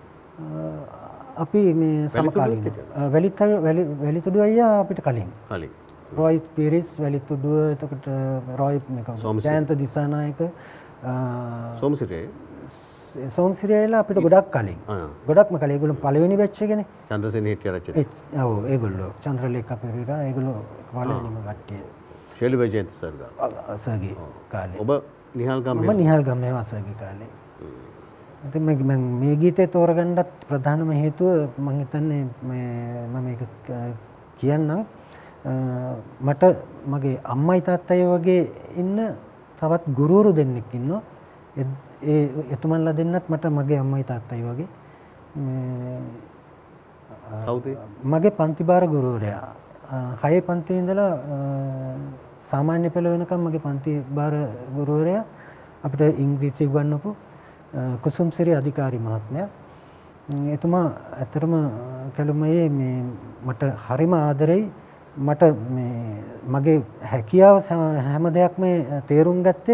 අපි මේ සමකාලීන වැලිතර වැලිතුඩු අයියා අපිට කලින් කලින් රොයි පිරිස් වැලිතුඩුව එතකොට රොයි මේක ජයන්ත දිසානායක සෝමසිරිය සෝමසිරියලා අපිට ගොඩක් කලින් ගොඩක්ම කලින් ඒගොල්ලෝ පළවෙනි බැච් එකනේ චන්ද්‍රසේන හිටියරච්චි ඔව් ඒගොල්ලෝ චන්ද්‍රලේඛා පෙරේරා ඒගොල්ලෝ පළවෙනිම කට්ටිය ශෛලි වජයන්ත සර්ගා අසගේ කාලේ ඔබ නිහාල් ගම්මේ මම නිහාල් ගම්මේ අසගේ කාලේ ඉතින් මම මේ ගීතේ තෝරගන්නත් ප්‍රධානම හේතුව මම හිතන්නේ මේ මම මේක කියන්නම් මට මගේ අම්මයි තාත්තයි වගේ ඉන්න තවත් ගුරුවරු දෙන්නෙක් ඉන්නවා ඒ එතුමන්ලා දෙන්නත් මට මගේ අම්මයි තාත්තයි වගේ මේ කවුද මගේ පන්ති භාර ගුරුවරයා හයේ පන්තියේ ඉඳලා සාමාන්‍ය පෙළ වෙනකම් මගේ පන්ති භාර ගුරුවරයා අපිට ඉංග්‍රීසි උගන්වපු කුසුම්සිරි අධිකාරී මහත්මයා. එතුමා ඇත්තටම කැලුමයේ මේ මට හරිම ආදරෙයි. මට මේ මගේ හැකියාව හැම දෙයක්ම තේරුම් ගත්තේ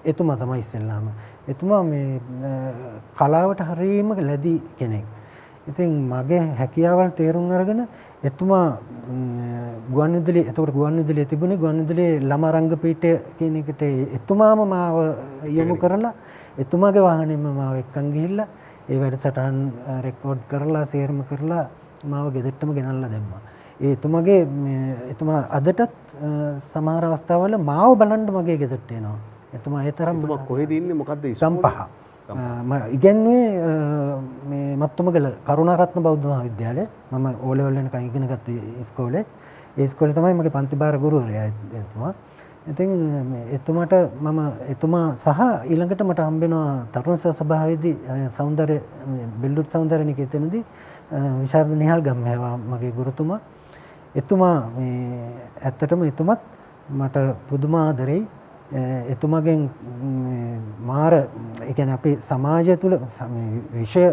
එතුමා තමයි ඉස්සෙල්ලාම. එතුමා මේ කලාවට හරීම ලැබි කෙනෙක්. ඉතින් මගේ හැකියාවල් තේරුම් අරගෙන එතුමා ගුවන්විදුලි එතකොට ගුවන්විදුලියේ තිබුණේ ගුවන්විදුලියේ ළමා රංග පීඨය කියන එකට එතුමාම මාව යොමු කරලා එතුමාගේ වාහනේම මාව එක්කන් ගිහිල්ලා ඒ වැඩසටහන් රෙකෝඩ් කරලා සේරම කරලා මාව ගෙදරටම ගෙනල්ලා දැම්මා. ඒ එතුමාගේ එතුමා අදටත් සමහර අවස්ථාවල මාව බලන්න මගේ ගෙදරට එනවා. එතුමා ඒ තරම් එතුමා කොහෙද ඉන්නේ මොකද්ද ගම්පහ මම ඉගෙනුවේ මේ මත්තුමගල කරුණාරත්න බෞද්ධ මහාවිද්‍යාලය. මම ඕ ලෙවල් වෙනකන් ඉගෙන ගත්ත ඉස්කෝලේ. ඒ ඉස්කෝලේ තමයි මගේ පන්ති භාර ගුරුවරයා එතුමා. ඉතින් එතුමාට මම එතුමා සහ ඊළඟට මට හම්බ වෙනවා තරුණ සභාවේදී සෞන්දර්ය බිල්ඩුත් සෞන්දර්ය නිකේතනදී විශාරද නිහාල් ගම්මැවා මගේ ගුරුතුමා. එතුමා මේ ඇත්තටම එතුමත් මට පුදුම ආදරෙයි. එතුමාගෙන් මාර ඒ කියන්නේ අපේ සමාජය තුළ විෂය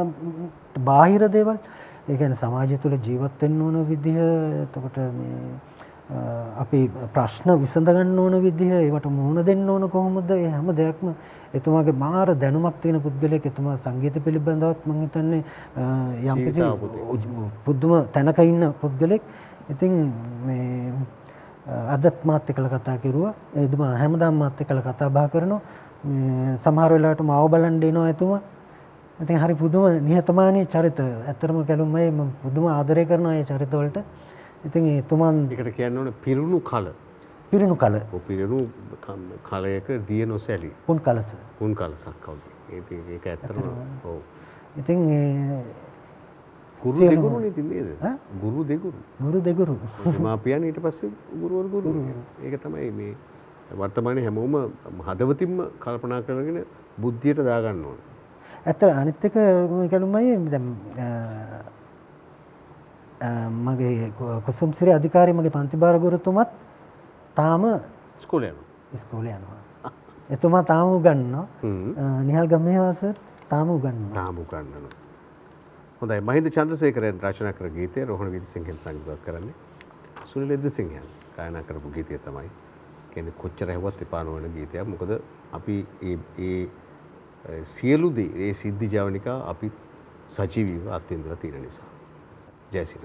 බාහිර දේවල් ඒ කියන්නේ සමාජය තුළ ජීවත් වෙන්න ඕන විදිහ එතකොට මේ අපි ප්‍රශ්න විසඳ ගන්න ඕන විදිහ ඒවට මුහුණ දෙන්න ඕන කොහොමද ඒ හැම දෙයක්ම එතුමාගේ මාර දැනුමක් තියෙන පුද්ගලයෙක්. එතුමා සංගීත පිළිබඳවත් මම හිතන්නේ යම්කිසි පුදුම තැනක ඉන්න පුද්ගලෙක්. ඉතින් මේ අදත් මාත් එක්කලා කතා කරුවා. එතුමා හැමදාම මාත් එක්කලා කතා බහ කරනවා. මේ සමහර වෙලාවට මාව බලන් දෙනවා එතුමා. ඉතින් හරි පුදුම නිහතමානී චරිත. ඇත්තටම කැලුම් අය මම පුදුම ආදරය කරනවා ඒ චරිත වලට. ඉතින් එතුමන් ඒකට කියන්න ඕනේ පිරුණු කල. පිරුණු කල. ඔව් පිරුණු කලයක දිය නොසැලී. පුන් කලස. පුන් කලසක් කවුද? ඒක ඒක ඇත්තටම ඔව්. ඉතින් ගුරු දෙගුරු නේද නේද? ගුරු දෙගුරු. ගුරු දෙගුරු. මාපියන් ඊට පස්සේ ගුරුවරු ගුරු. ඒක තමයි මේ වර්තමානයේ හැමෝම හදවතින්ම කල්පනා කරගෙන බුද්ධියට දාගන්න ඕනේ. ඇත්ත අනිත් එක කැලුම්මයි දැන් මගේ කුසුම්සිරි අධිකාරී මගේ පන්ති භාර ගුරුතුමත් තාම ඉස්කෝලේ යනවා. ඉස්කෝලේ යනවා. එතුමා තාම උගන්වනවා. නිහාල් ගම්මේවාස තාම උගන්වනවා. තාම උගන්වනවා. හොඳයි මහින්ද චන්ද්‍රසේකරයන් රචනා කර ගීතය රෝහණ වීරසිංහන් සංගීතවත් කරන්නේ. සුනිල් එද්දසිංහන් ගායනා කරපු ගීතය තමයි. කියන්නේ කොච්චර හැවුවත් එපා නොවන ගීතයක්. මොකද අපි ඒ ඒ සියලු දේ ඒ සිද්ධි ජවනිකා අපි සජීවීව අත්විඳලා තියෙන නිසා. ජයසිරි.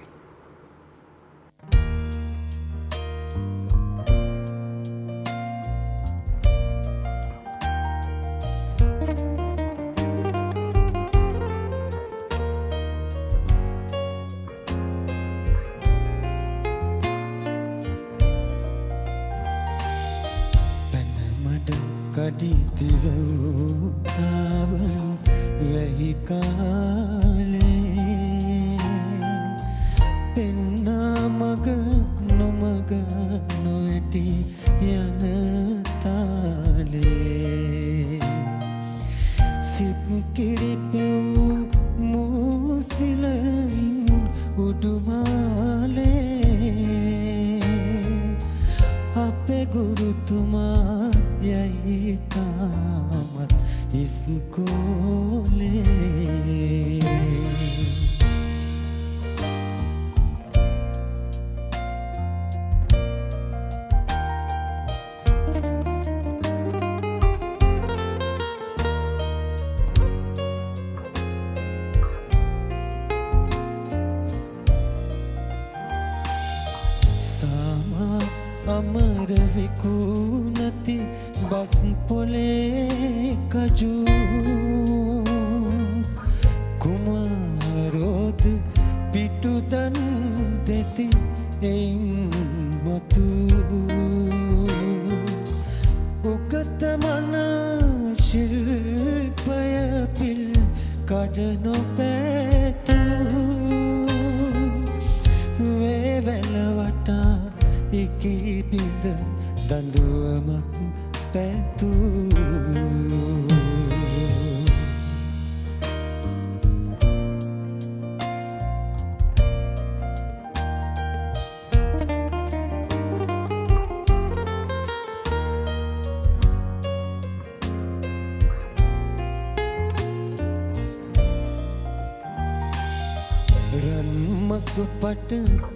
සුපට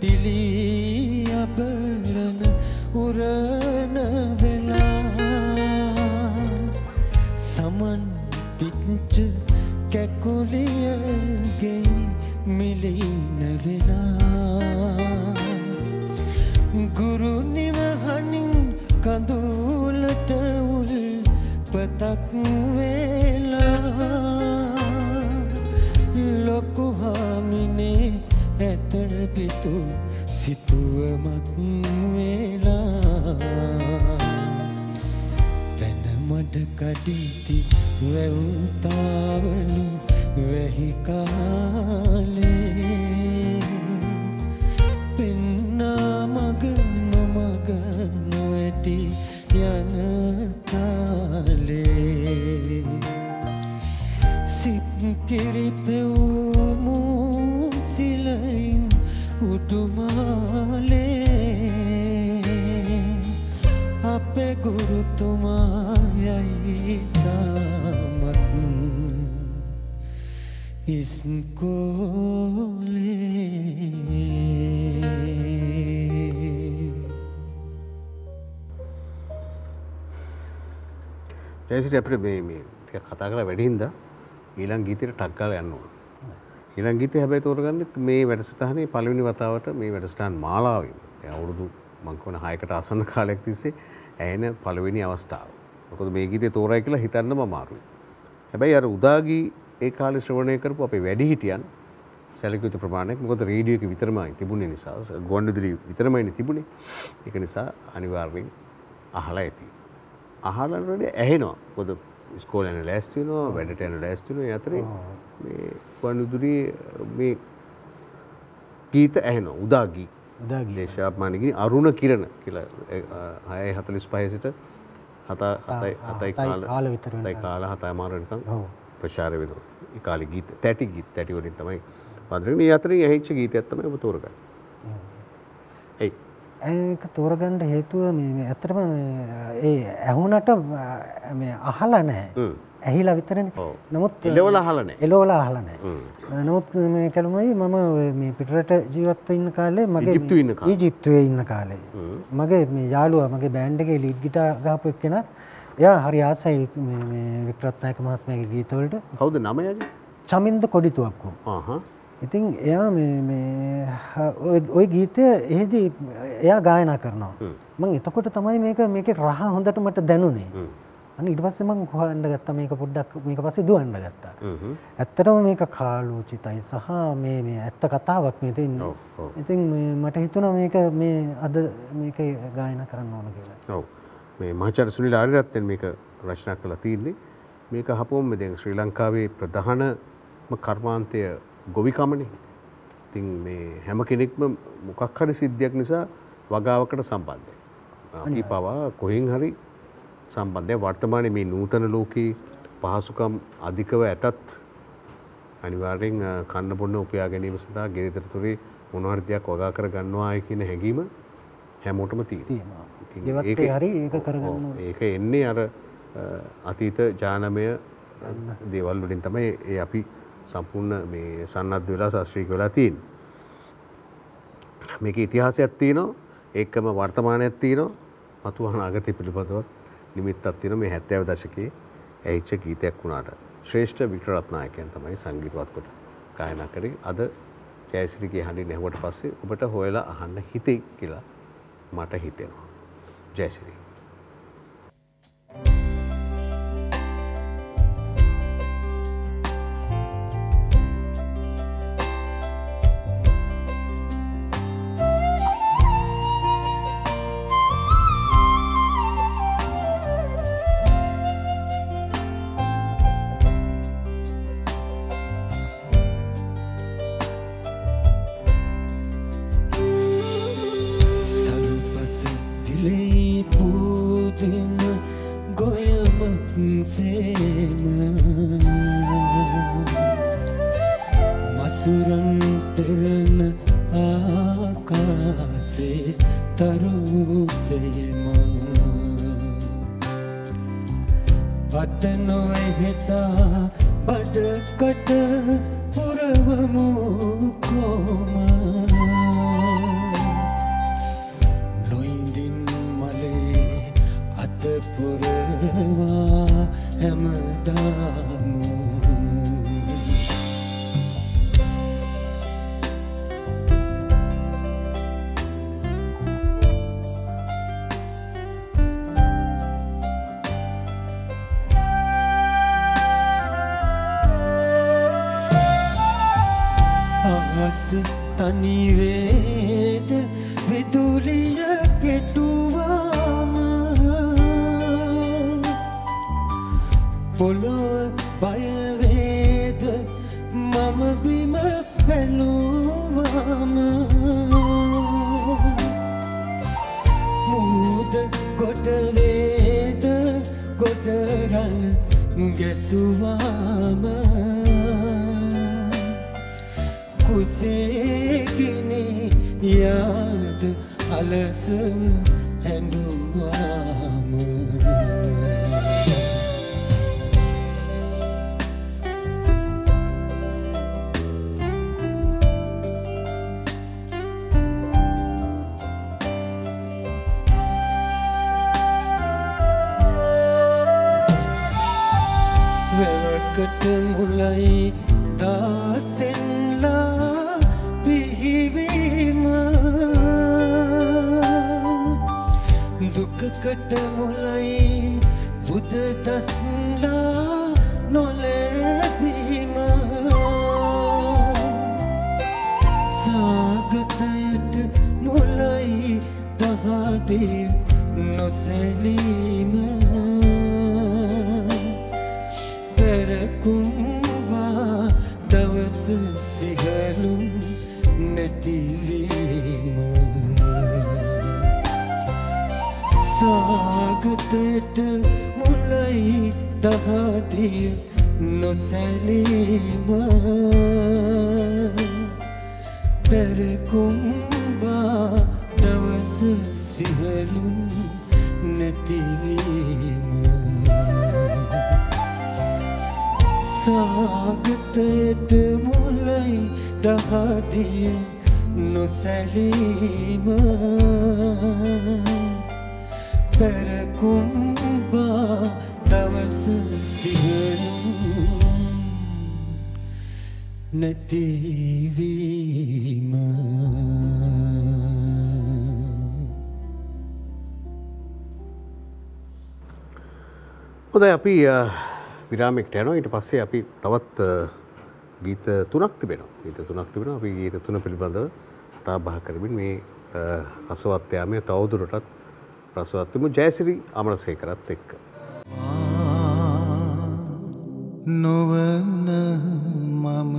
පිලී අබරන උරන වෙලා ගමන් පිච්ච කැකුලියගේ මිලින වෙලා ගුරු නිවහනින් කඳුලට උල් පතක් වෙලා ලොකු හාමිනේ ඇත පිතු සිතුවමක් වෙලා තැන මඩ කඩිති වැවුතාවලු වැහි කාලේ පෙන්නා මග නොමග නොඇටි යන කාලේ සිත් කිරිපෙව්මු සිලයින් උඩුමාලේ අපේ ගුරුතුමා යයි තාමත් ඉස්කෝලේ. ජයසිරි අපිට මේ මේ ටිකක් කතා කරලා වැඩි හින්දා ඊළඟ ගීතේට ටක් ගාලා යන්න ඕන. ඊළඟ ගීතේ හැබැයි තෝරගන්නෙත් මේ වැඩසටහනේ පළවෙනි වතාවට මේ වැඩසටහන් මාලාවෙන්. දැන් අවුරුදු මං කියන හයකට ආසන්න කාලයක් තිස්සේ ඇහෙන පළවෙනි අවස්ථාව. මොකද මේ ගීතේ තෝරයි කියලා හිතන්නම අමාරුයි. හැබැයි අර උදාගී ඒ කාලේ ශ්‍රවණය කරපු අපේ වැඩිහිටියන් සැලකිය යුතු ප්‍රමාණයක් මොකද රේඩියෝ එක විතරමයි තිබුණේ නිසා ගුවන්විදුලි විතරමයිනේ තිබුණේ. ඒක නිසා අනිවාර්යෙන් අහලා ඇති. අහලා රෙඩි ඇහෙනවා. මොකද ඉස්කෝලේ යන ලෑස්ති වෙනවා, වැඩට යන ලෑස්ති වෙනවා. ඒ අතරේ මේ ගුවන්විදුලි මේ ගීත ඇහෙනවා. උදාගී උදාගී දේශාපමානගේ අරුණ කිරණ කියලා හය හතළිස් පහ සිට හත හතයි හතයි කාල විතර හතයි කාල හතයි මාර වෙනකන් ප්‍රචාර වෙනවා. ඒ කාලේ ගීත තැටි ගීත තැටි වලින් තමයි වදින්නේ. මේ අතරින් ඇහිච්ච ගීතයක් තමයි ඔබ තෝරගන්නේ. එයි ඒක තෝරගන්න හේතුව මේ ඇත්තටම ඒ ඇහුණට මේ අහලා නැහැ. ඇහිලා විතරනේ. නමුත් එළවලා අහලා නැහැ. එළවලා අහලා නැහැ. නමුත් මේ කලමයි මම මේ පිටරට ජීවත් වෙන්න කාලේ මගේ ඊජිප්තුවේ ඉන්න කාලේ ඊජිප්තුවේ ඉන්න කාලේ මගේ මේ යාළුවා මගේ බෑන්ඩ් එකේ ලීඩ් ගිටාර් ගහපු එක්කෙනා එයා හරි ආසයි මේ මේ වික්‍රත්නායක මහත්මයාගේ ගීත වලට. කවුද නම යාගේ? චමින්ද කොඩිතුවක්කු. ආහ්. ඉතින් එයා මේ මේ ওই ගීතය එහෙදී එයා ගායනා කරනවා. මම එතකොට තමයි මේක මේකේ රහ හොඳට මට දැනුනේ. අනේ ඊට පස්සේ මම හොයන්න ගත්තා මේක පොඩ්ඩක් මේක පස්සේ දුවන්න ගත්තා. ඇත්තටම මේක කාලෝචිතයි සහ මේ මේ ඇත්ත කතාවක් මේ තියෙන්නේ. ඉතින් මට හිතුණා මේක මේ අද මේක ගායනා කරන්න ඕන කියලා. ඔව්. මේ මහාචාර්ය සුනිල් ආරියරත්න මේක රචනා කළා තියෙන්නේ. මේක අහපුවම දැන් ශ්‍රී ලංකාවේ ප්‍රධානම කර්මාන්තය ගොවිකමනේ. ඉතින් මේ හැම කෙනෙක්ම මොකක් හරි සිද්ධියක් නිසා වගාවකට සම්බන්ධයි. අපි පවා කොහෙන් හරි සම්බන්ධය වර්තමානයේ මේ නූතන ලෝකයේ පහසුකම් අධිකව ඇතත් අනිවාර්යෙන් කන්න බොන්න උපයා ගැනීම සඳහා ගෙදරතොරේ මොන හරි දෙයක් වගා කර ගන්නවායි කියන හැඟීම හැමෝටම තියෙනවා. ඒකත් හරි ඒක කරගන්න ඒක එන්නේ අර අතීත ජානමය දේවල් වලින් තමයි ඒ අපි සම්පූර්ණ මේ සන්නද්ධ වෙලා ශාස්ත්‍රීය වෙලා තියෙන්නේ. මේකේ ඉතිහාසයක් තියෙනවා, ඒකම වර්තමානයක් තියෙනවා, අතු අනාගතය පිළිබඳව නිමිත්තක් තියෙනවා. මේ හැත්තෑව දශකයේ ඇහිච්ච ගීතයක් වුණාට ශ්‍රේෂ්ඨ වික්ටර් රත්නායකයන් තමයි සංගීතවත් කොට ගායනා කරේ. අද ජයසිරිගේ හඬින් ඇහුවට පස්සේ ඔබට හොයලා අහන්න හිතෙයි කියලා මට හිතෙනවා. ජයසිරි හැමදාම ආස තනිවේද විදුලිය කෙටුවාම පොළොව බයවේද මම බිම පැලුවාම මුද ගොඩවේද ගොඩරන් ගැසුවාම කුසේගිනි යාද අලස හැඬුවාම වැවකට මුලයි දාසෙන්ලා පිහිවීම දුකකට මුලයි බුද දස්ලා නොලැබීම සාගතයට මුලයි තහදී නොසැලීම පෙරකුම්වා දවස සිහලුම් නැතිවීම සාගතයට මුලයි දහදිය නොසැලීම පෙරකුම්වා දවස සිහලුම් නැතිවීම සාගතයට මුලයි දහදිය නොසැලීම පෙරකුම්බා දවස සිහලුම් නැතිවීම හොඳයි අපි විරාමයකට යනවා. ඊට පස්සේ අපි තවත් ගීත තුනක් තිබෙනවා. ගීත තුනක් තිබෙනවා. අපි ගීත තුන පිළිබඳව කතා බහ කරමින් මේ රසවත් යාමයේ තවදුරටත් රසවත් වෙමු. ජයසිරි අමරසේකරත් එක්ක. නොවන මම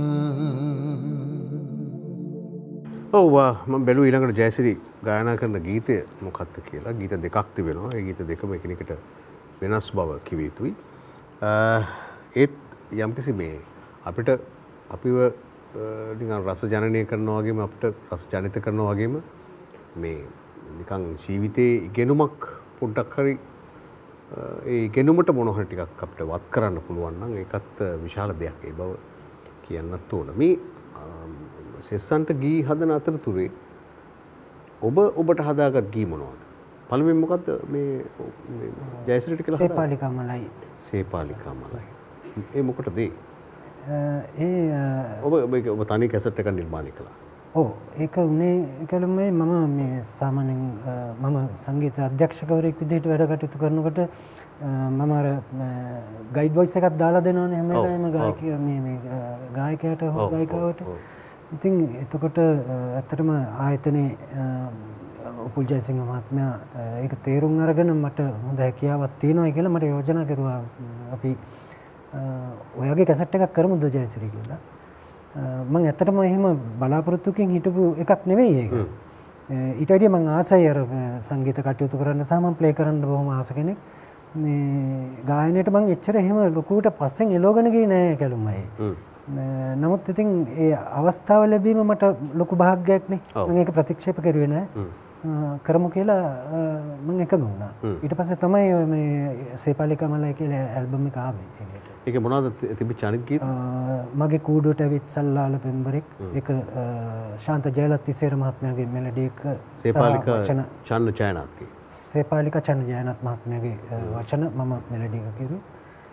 ඔව් මම බැලුවා ඊළඟට ජයසිරි ගායනා කරන ගීතය මොකක්ද කියලා. ගීත දෙකක් තිබෙනවා. ඒ ගීත දෙකම එකිනෙකට වෙනස් බව කිව යුතුයි. ඒත් යම්කිසි මේ අපිට අපිව නිකන් රස ජනනය කරනවා වගේම අපිට රස ජනිත කරනවා වගේම මේ නිකන් ජීවිතේ ඉගෙනුමක් පොඩ්ඩක් හරි ඒ ඉගෙනුමට මොන හරි ටිකක් අපිට වත් කරන්න පුළුවන් නම් ඒකත් විශාල දෙයක්. ඒ බව කියන්නත් ඕන. මේ සෙස්සන්ට ගී හදන අතරතුරේ ඔබ ඔබට හදාගත් ගී මොනවද? පළමුවෙන් මොකද්ද මේ ජයසිරිට කියලා හදා? සේපාලිකා මලයි. සේපාලිකා මලයි. ඒ මොකටද ඒ? ඒ ඔබ ඔබ තනි කැසට් එකක් නිර්මාණය කළා. ඔව් ඒක උනේ ඒකලමයි මම මේ සාමාන්‍යයෙන් මම සංගීත අධ්‍යක්ෂකවරයෙක් විදිහට වැඩ කටයුතු කරනකොට මම අර ගයිඩ් වොයිස් එකක් දාලා දෙනවනේ හැම වෙලාවෙම ගායකයා මේ මේ ගායකයාට හෝ ගායිකාවට. ඉතින් එතකොට ඇත්තටම ආයතනයේ උපුල් ජයසිංහ මහත්මයා ඒක තේරුම් අරගෙන මට හොඳ හැකියාවක් තියෙනවා කියලා මට යෝජනා කරුවා අපි ඔයගේ කැසට් එකක් කරමුද ජයසිරි කියලා. මම ඇත්තටම එහෙම බලාපොරොත්තුකින් හිටපු එකක් නෙවෙයි ඒක. ඊට වඩා මම ආසයි අර සංගීත කටයුතු කරන්න සහ මම ප්ලේ කරන්න බොහොම ආස කෙනෙක්. මේ ගායනයට මම එච්චර එහෙම ලොකුවට පස්සෙන් එලෝගෙන ගියේ නෑ කැලුමයි. නමුත් ඉතින් ඒ අවස්ථාව ලැබීම මට ලොකු භාග්‍යයක් නේ. මම ඒක ප්‍රතික්ෂේප කරුවේ නෑ. කරමු කියලා මම එකඟ වුණා. ඊට පස්සේ තමයි මේ සේපාලිකා මලයි කියලා ඇල්බම් එක ආවේ ඒකට. ඒක මොනවද තිබිච්ච අනිත් ගීත? මගේ කූඩුවට ඇවිත් සල්ලාල පෙම්බරෙක්. ඒක ශාන්ත ජයලත්තිසේර මහත්මයාගේ මෙලඩි එක. සේපාලිකා චන්න ජයනාත්ගේ. සේපාලිකා චන්න ජයනාත් මහත්මයාගේ වචන මම මෙලඩි එක කිව්වේ.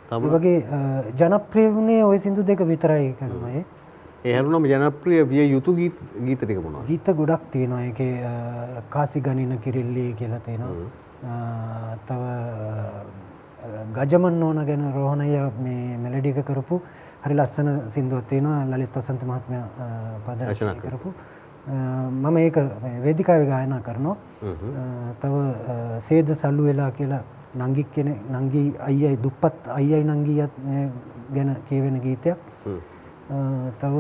ඒ වගේ ජනප්‍රිය වුණේ ওই සින්දු දෙක විතරයි කනමයි. ඒ හැරුණම ජනප්‍රිය විය යුතු ගීත ගීත ටික මොනවද? ගීත ගොඩක් තියෙනවා. ඒකේ කාසි ගණින කිරිල්ලි කියලා තියෙනවා. තව ගජමන් නෝන ගැන රෝහණය මේ මෙලඩි එක කරපු හරි ලස්සන සින්දුවක් තියෙනවා. ලලිත් වසන්ත මහත්මයා පද රචනා කරපු. මම ඒක වේදිකාවේ ගායනා කරනවා. තව සේද සල්ලු වෙලා කියලා නංගි කෙනෙක් නංගි අයියයි දුප්පත් අයියයි නංගියත් ගැන කියවෙන ගීතයක්. තව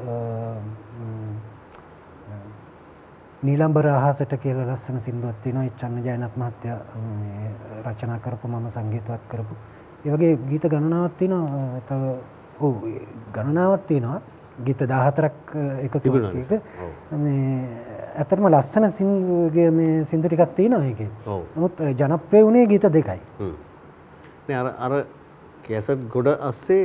නීලම්බර අහසට කියලා ලස්සන සින්දුවක් තියෙනවා. ඒ චන්න ජයනත් මහත්තයා රචනා කරපු මම සංගීතවත් කරපු. ඒ වගේ ගීත ගණනාවක් තියෙනවා. තව ඔව් ගණනාවක් තියෙනවා. ගීත දාහතරක් එකතු වෙලා මේ ඇත්තටම ලස්සන සින්දුගේ මේ සින්දු ටිකක් තියෙනවා ඒකේ. නමුත් ජනප්‍රිය වුණේ ගීත දෙකයි. හ්ම්. නේ අර අර කැසට් ගොඩ අස්සේ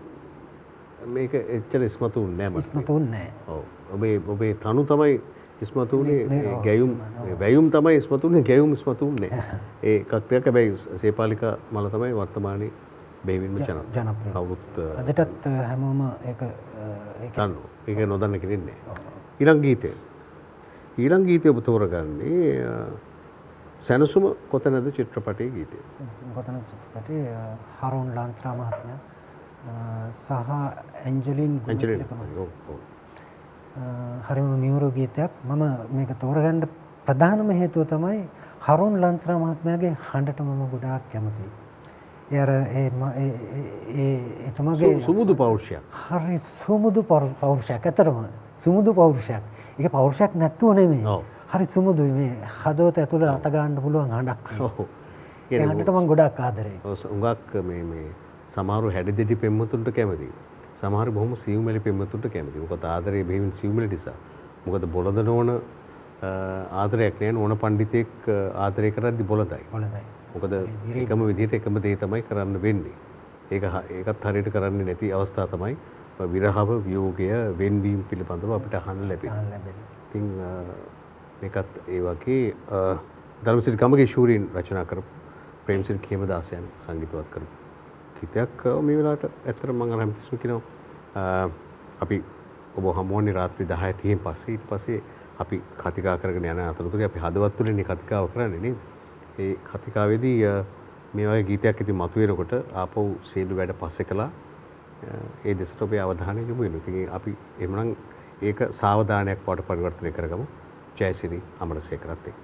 මේක එච්චර ඉස්මතු වුණේ නැහැ මට. ඉස්මතු වුණේ නැහැ. ඔව්. ඔබේ ඔබේ තනු තමයි ඉස්මතු වුණේ ගැයුම් වැයුම් තමයි ඉස්මතු වුණේ ගැයුම් ඉස්මතු වුණේ. ඒ කක්තියක් හැබැයි සේපාලිකා මල තමයි වර්තමානයේ බේවින්ම ජනප්‍රිය. කවුරුත් අදටත් හැමෝම ඒක ඒක ඒක නොදන්න කෙනෙක් නෑ. ඊළඟ ගීතය. ඊළඟ ගීතය ඔබ තෝරගන්නේ සැනසුම කොතනද චිත්‍රපටයේ ගීතය. සැනසුම කොතනද චිත්‍රපටයේ හරුන් ලාන්ත්‍රා මහත්මයා සහ ඇන්ජලින් ඇන්ජලින් ඔව් ඔව්. හරිම මියුරු ගීතයක්. මම මේක තෝරගන්න ප්‍රධානම හේතුව තමයි හරුන් ලාන්ත්‍රා මහත්මයාගේ හඬට මම ගොඩාක් කැමතියි. යාර ඒ ඒ එතුමාගේ සුමුදු පෞරුෂයක්. හරි සුමුදු පෞරුෂයක්. ඇත්තටම සුමුදු පෞරුෂයක්. ඒක පෞරුෂයක් නැත්තුව නෙමෙයි. හරි සුමුදුයි මේ හදවත ඇතුළේ අත ගන්න පුළුවන් හඬක්. ඔව්. ඒ හඬට මම ගොඩාක් ආදරෙයි. ඔව් උඟක් මේ මේ සමහරු හැඩදෙඩි පෙම්වතුන්ට කැමතියි. සමහරු බොහොම සියුමැලි පෙම්වතුන්ට කැමතියි. මොකද ආදරේ බෙහෙවින් සියුමැලි නිසා. මොකද බොළඳ නොවන ආදරයක් නෑ. ඕන පඬිතෙක් ආදරය කරද්දි බොළඳයි. බොළඳයි. මොකද එකම විදිහට එකම දේ තමයි කරන්න වෙන්නේ. ඒක ඒකත් හරියට කරන්නේ නැති අවස්ථා තමයි විරහව වියෝගය වෙන්වීම පිළිබඳව අපිට අහන්න ලැබෙන්නේ. ඉතින් මේකත් ඒ වගේ ධර්මසිරි ගමගේ ශූරීන් රචනා කරපු ප්‍රේමසිරි කේමදාසයන් සංගීතවත් කරපු ගීතයක් මේ වෙලාවට ඇත්තටම මම අර හැමතිස්සම කියනවා අපි ඔබ හමුවන්නේ රාත්‍රී දහය තිහෙන් පස්සේ ඊට පස්සේ අපි කතිකා කරගෙන යන අතරතුරේ අපි හදවත් තුලින් කතිකාව කරන්නේ නේද? ඒ කතිකාවේදී මේ වගේ ගීතයක් ඉතින් මතුවෙනකොට ආපහු සීළු වැඩ පස්සේ කළා ඒ දෙසට ඔබේ අවධානය යොමු වෙනවා. ඉතින් අපි එහෙමනම් ඒක සාවධානයක් වට පරිවර්තනය කරගමු ජයසිරි අමරසේකරත් එක්ක.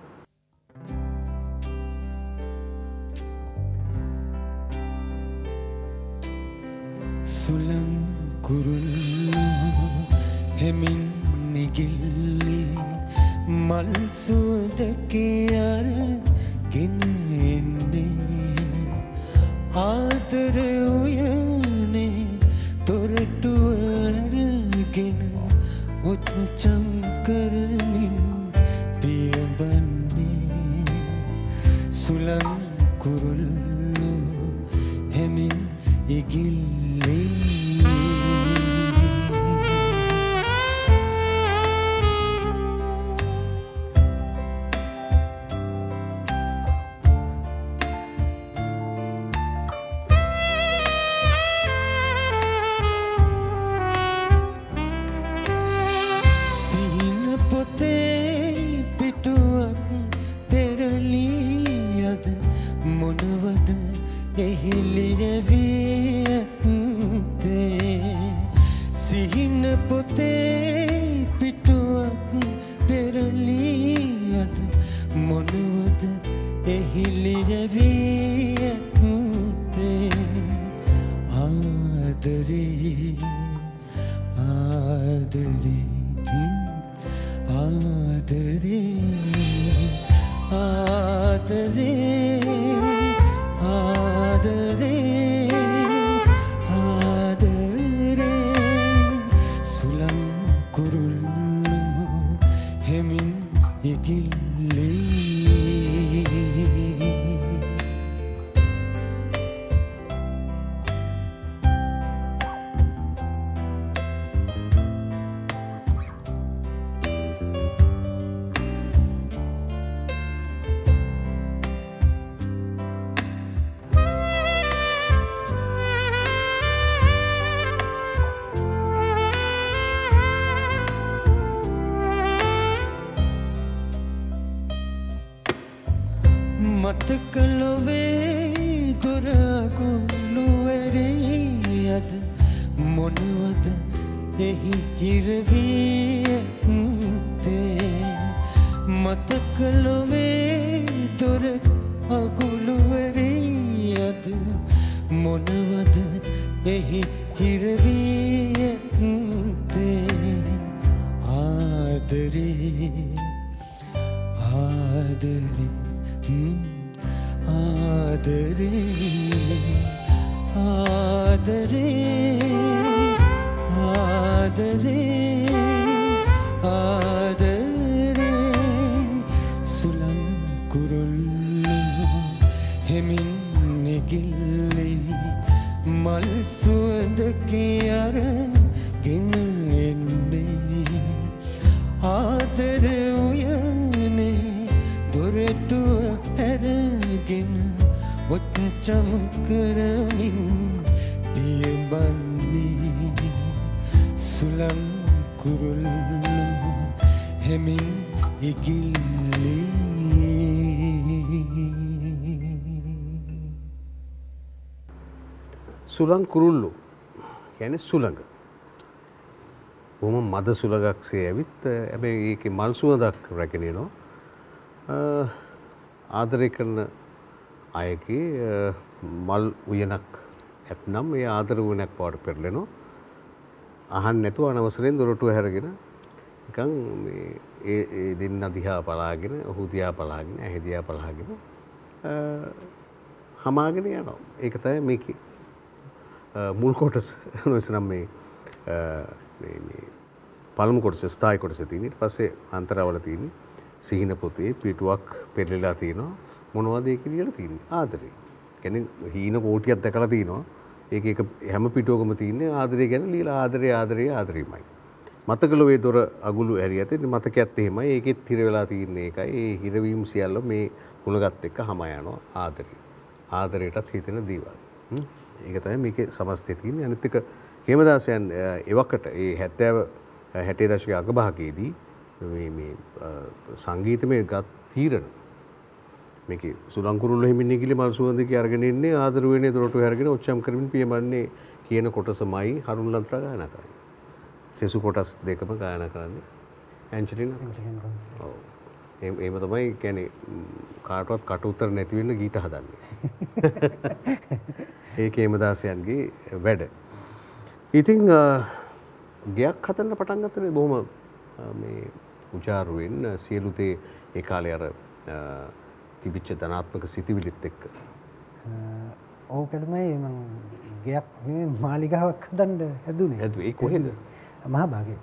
සුලං කුරුල්ලෝ හෙමින් නිගිල්ලි මල් සුවඳ කියල් ගෙන එන්නේ ආදර උයනේ තොරටුව අරගෙන උච්චම් කරමින් පියඹන්නේ සුලං කුරුල්ලෝ හෙමින් ඉගිල්ලි මතක ලොවේ දොර අගුළු ඇරෙයි අද මොනවද එහි හිරවී ඇත්තේ මතක ලොවේ දොර අගුළු ඇරෙයි අද මොනවද එහි හිරවී ඇත්තේ ආදරේ ආදරේ ආදරේ ආදරේ ආදරේ ආදරේ සුලං කුරුල්ලෝ හෙමින් නෙගිල්ලේ මල් සුවඳ කියරගෙන එන්නේ ආදර උයනේ දොරටුව ඇරගෙන ඔච්චම් කරමින් දියබන්නේ සුලං කුරුල්ලෝ හෙමින් ඉගිල්ලේ සුලං කුරුල්ලු කියන්නේ සුළඟ. බොහොම මද සුළඟක්සේ ඇවිත් හැබැයි ඒකේ මල් සුවඳක් රැගෙන එනවා. ආදරය කරන අයගේ මල් උයනක් ඇත්නම් ඒ ආදර උයනක් බවට පෙරලෙනවා. අහන්න නැතුව අනවසරයෙන් දොරටුව හැරගෙන නිකන් මේ ඒ ඒ දෙන්න දිහා බලාගෙන ඔහු දිහා බලාගෙන ඇහි දිහා බලාගෙන හමාගෙන යනවා. ඒක තමයි මේකේ මුල් කොටස නොසනම් මේ මේ පළමු කොටස ස්ථායි කොටස තියෙන. ඊට පස්සේ අන්තරවල තියෙන සිහින පොතේ පිටුවක් පෙරලලා තියෙනවා. මොනවද ඒක කියලා තියෙන්නේ? ආදරේ. කියන්නේ හීන කෝටියක් දැකලා තියෙනවා. ඒක එක හැම පිටුවකම තියෙන්නේ ආදරේ ගැන লীලා ආදරේ ආදරේ ආදරේමයි. මතකලෝ දොර අගුළු ඇරියත මතකයත් එහෙමයි. ඒකෙත් හිර වෙලා තියෙන්නේ ඒකයි. ඒ හිරවීම සියල්ල මේ ගුණගත් එක්ක හම යනවා ආදරේ. ආදරයටත් හිතෙන දේවල්. ඒක තමයි මේකේ සමස්තය තියෙන්නේ. අනිත් එක හේමදාසයන් එවකට ඒ හැත්තෑව හැටේ දශකයේ අගභාගයේදී මේ මේ සංගීතමය ගත් තීරණ මේකේ සුලං කුරුල්ලෝ හිමින් නිගිලි මල් සුවඳකේ අරගෙන ඉන්නේ ආදර වෙන්නේ දොරටු හැරගෙන ඔච්චම් කරමින් පියමන්නේ කියන කොටසමයි හරුන්ලන්ත්‍රා ගායනා කරන්නේ. සෙසු කොටස් දෙකම ගායනා කරන්නේ ඇන්ජලිනා. ඇන්ජලිනා. ඔව්. එහෙම තමයි කියන්නේ කාටවත් කට උතර නැති වෙන්න ගීත හදන්නේ. ඒක හේමදාසයන්ගේ වැඩ. ඉතින් ගයක් හදන්න පටන් ගත්තනේ බොහොම මේ උචාරුවෙන් සියලු දේ ඒ කාලේ අර තිබිච්ච ධනාත්මක සිතිවිලිත් එක්ක. ඕකටමයි මම ගයක් නෙමෙයි මාලිගාවක් හදන්න හැදුනේ. හැදුවේ ඒ කොහෙද? මහභාගේ.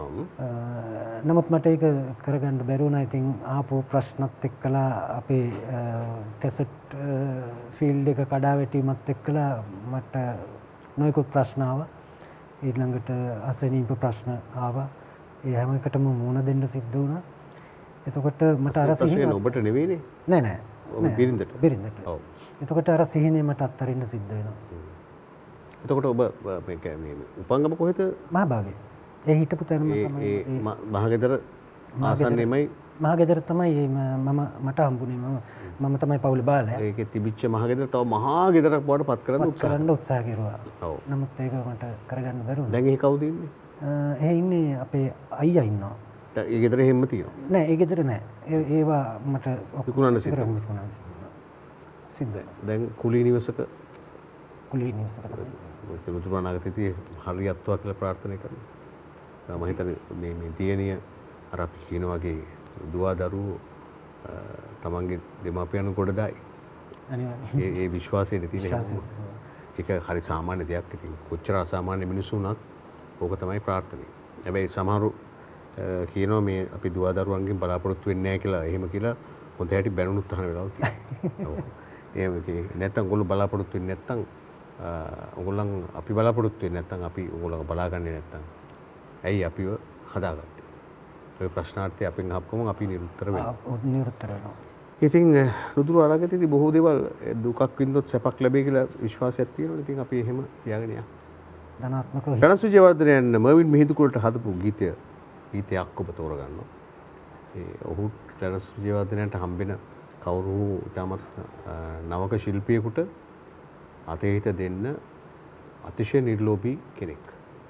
නමුත් මට ඒක කරගන්න බැරි වුණා. ඉතින් ආපු ප්‍රශ්නත් එක්කලා අපේ කැසට් ෆීල්ඩ් එක කඩා වැටීමත් එක්කලා මට නොයෙකුත් ප්‍රශ්න ආවා. ඊළඟට අසනීප ප්‍රශ්න ආවා. ඒ හැම එකටම මුහුණ දෙන්න සිද්ධ වුණා. එතකොට මට අර සිහින ඔබට නෙවෙයිනේ. නෑ නෑ. ඔබ බිරිඳට. බිරිඳට. ඔව්. එතකොට අර සිහිනේ මට අත්හරින්න සිද්ධ වෙනවා. එතකොට ඔබ මේ මේ උපංගම කොහෙද? මහභාගේ. ඒ හිටපු තැනම තමයි ඒ මහගෙදර ආසන්නෙමයි. මහගෙදර තමයි මම මට හම්බුනේ. මම මම තමයි පවුලේ බාලයා. ඒකේ තිබිච්ච මහගෙදර තව මහා ගෙදරක් බවට පත් කරන්න උත්සාහ කරන්න උත්සාහ කෙරුවා. ඔව්. නමුත් ඒක මට කරගන්න බැරි වුණා. දැන් ඒ කවුද ඉන්නේ? ඒ ඉන්නේ අපේ අයියා ඉන්නවා. ඒ ගෙදර හැම තියෙනවා. නෑ ඒ ගෙදර නෑ. ඒවා මට විකුණන්න සිද්ධ විකුණන්න සිද්ධ. දැන් කුලී නිවසක කුලී නිවසක තමයි. ඔය මුතුරානාගතේදී හරියත්වා කියලා ප්‍රාර්ථනා කරනවා. මම හිතන්නේ මේ මේ දියණිය අර අපි කියන වගේ දුවා දරුවෝ තමන්ගේ දෙමාපියන් ගොඩදායි. අනිවාර්යයෙන්. ඒ ඒ විශ්වාසයේ තියෙන ඒක හරි සාමාන්‍ය දෙයක්. ඉතින් කොච්චර අසාමාන්‍ය මිනිස්සු වුණත් ඕක තමයි ප්‍රාර්ථනාව. හැබැයි සමහරු කියනවා මේ අපි දුවා දරුවන්ගෙන් බලාපොරොත්තු වෙන්නේ නැහැ කියලා. එහෙම කියලා හොඳ හැටි බැනුනුත් අහන වෙලාවල් තියෙනවා. ඔව්. එහෙම කි නැත්තම් ඔයගොල්ලෝ බලාපොරොත්තු වෙන්නේ නැත්තම් ඔයගොල්ලන් අපි බලාපොරොත්තු වෙන්නේ නැත්තම් අපි ඔයගොල්ලෝ බලාගන්නේ නැත්තම් ඇයි අපිව හදාගත්තේ? ඔය ප්‍රශ්නාර්ථය අපෙන් අහපුවම අපි නිරුත්තර වෙනවා. නිරුත්තර වෙනවා. ඉතින් නුදුරු අරගතේදී බොහෝ දේවල් දුකක් වින්දොත් සැපක් ලැබෙයි කියලා විශ්වාසයක් තියෙනවා. ඉතින් අපි එහෙම තියාගෙන යනවා. ධනාත්මකව රණස් විජේවර්ධනයන් මර්වින් මිහිඳුකුලට හදපු ගීතය ගීතයක් ඔබ තෝරගන්නවා. ඒ ඔහු රණස් විජේවර්ධනයන්ට හම්බෙන කවුරු ඉතාමත් නවක ශිල්පියෙකුට අතේ හිත දෙන්න අතිශය නිර්ලෝභී කෙනෙක්.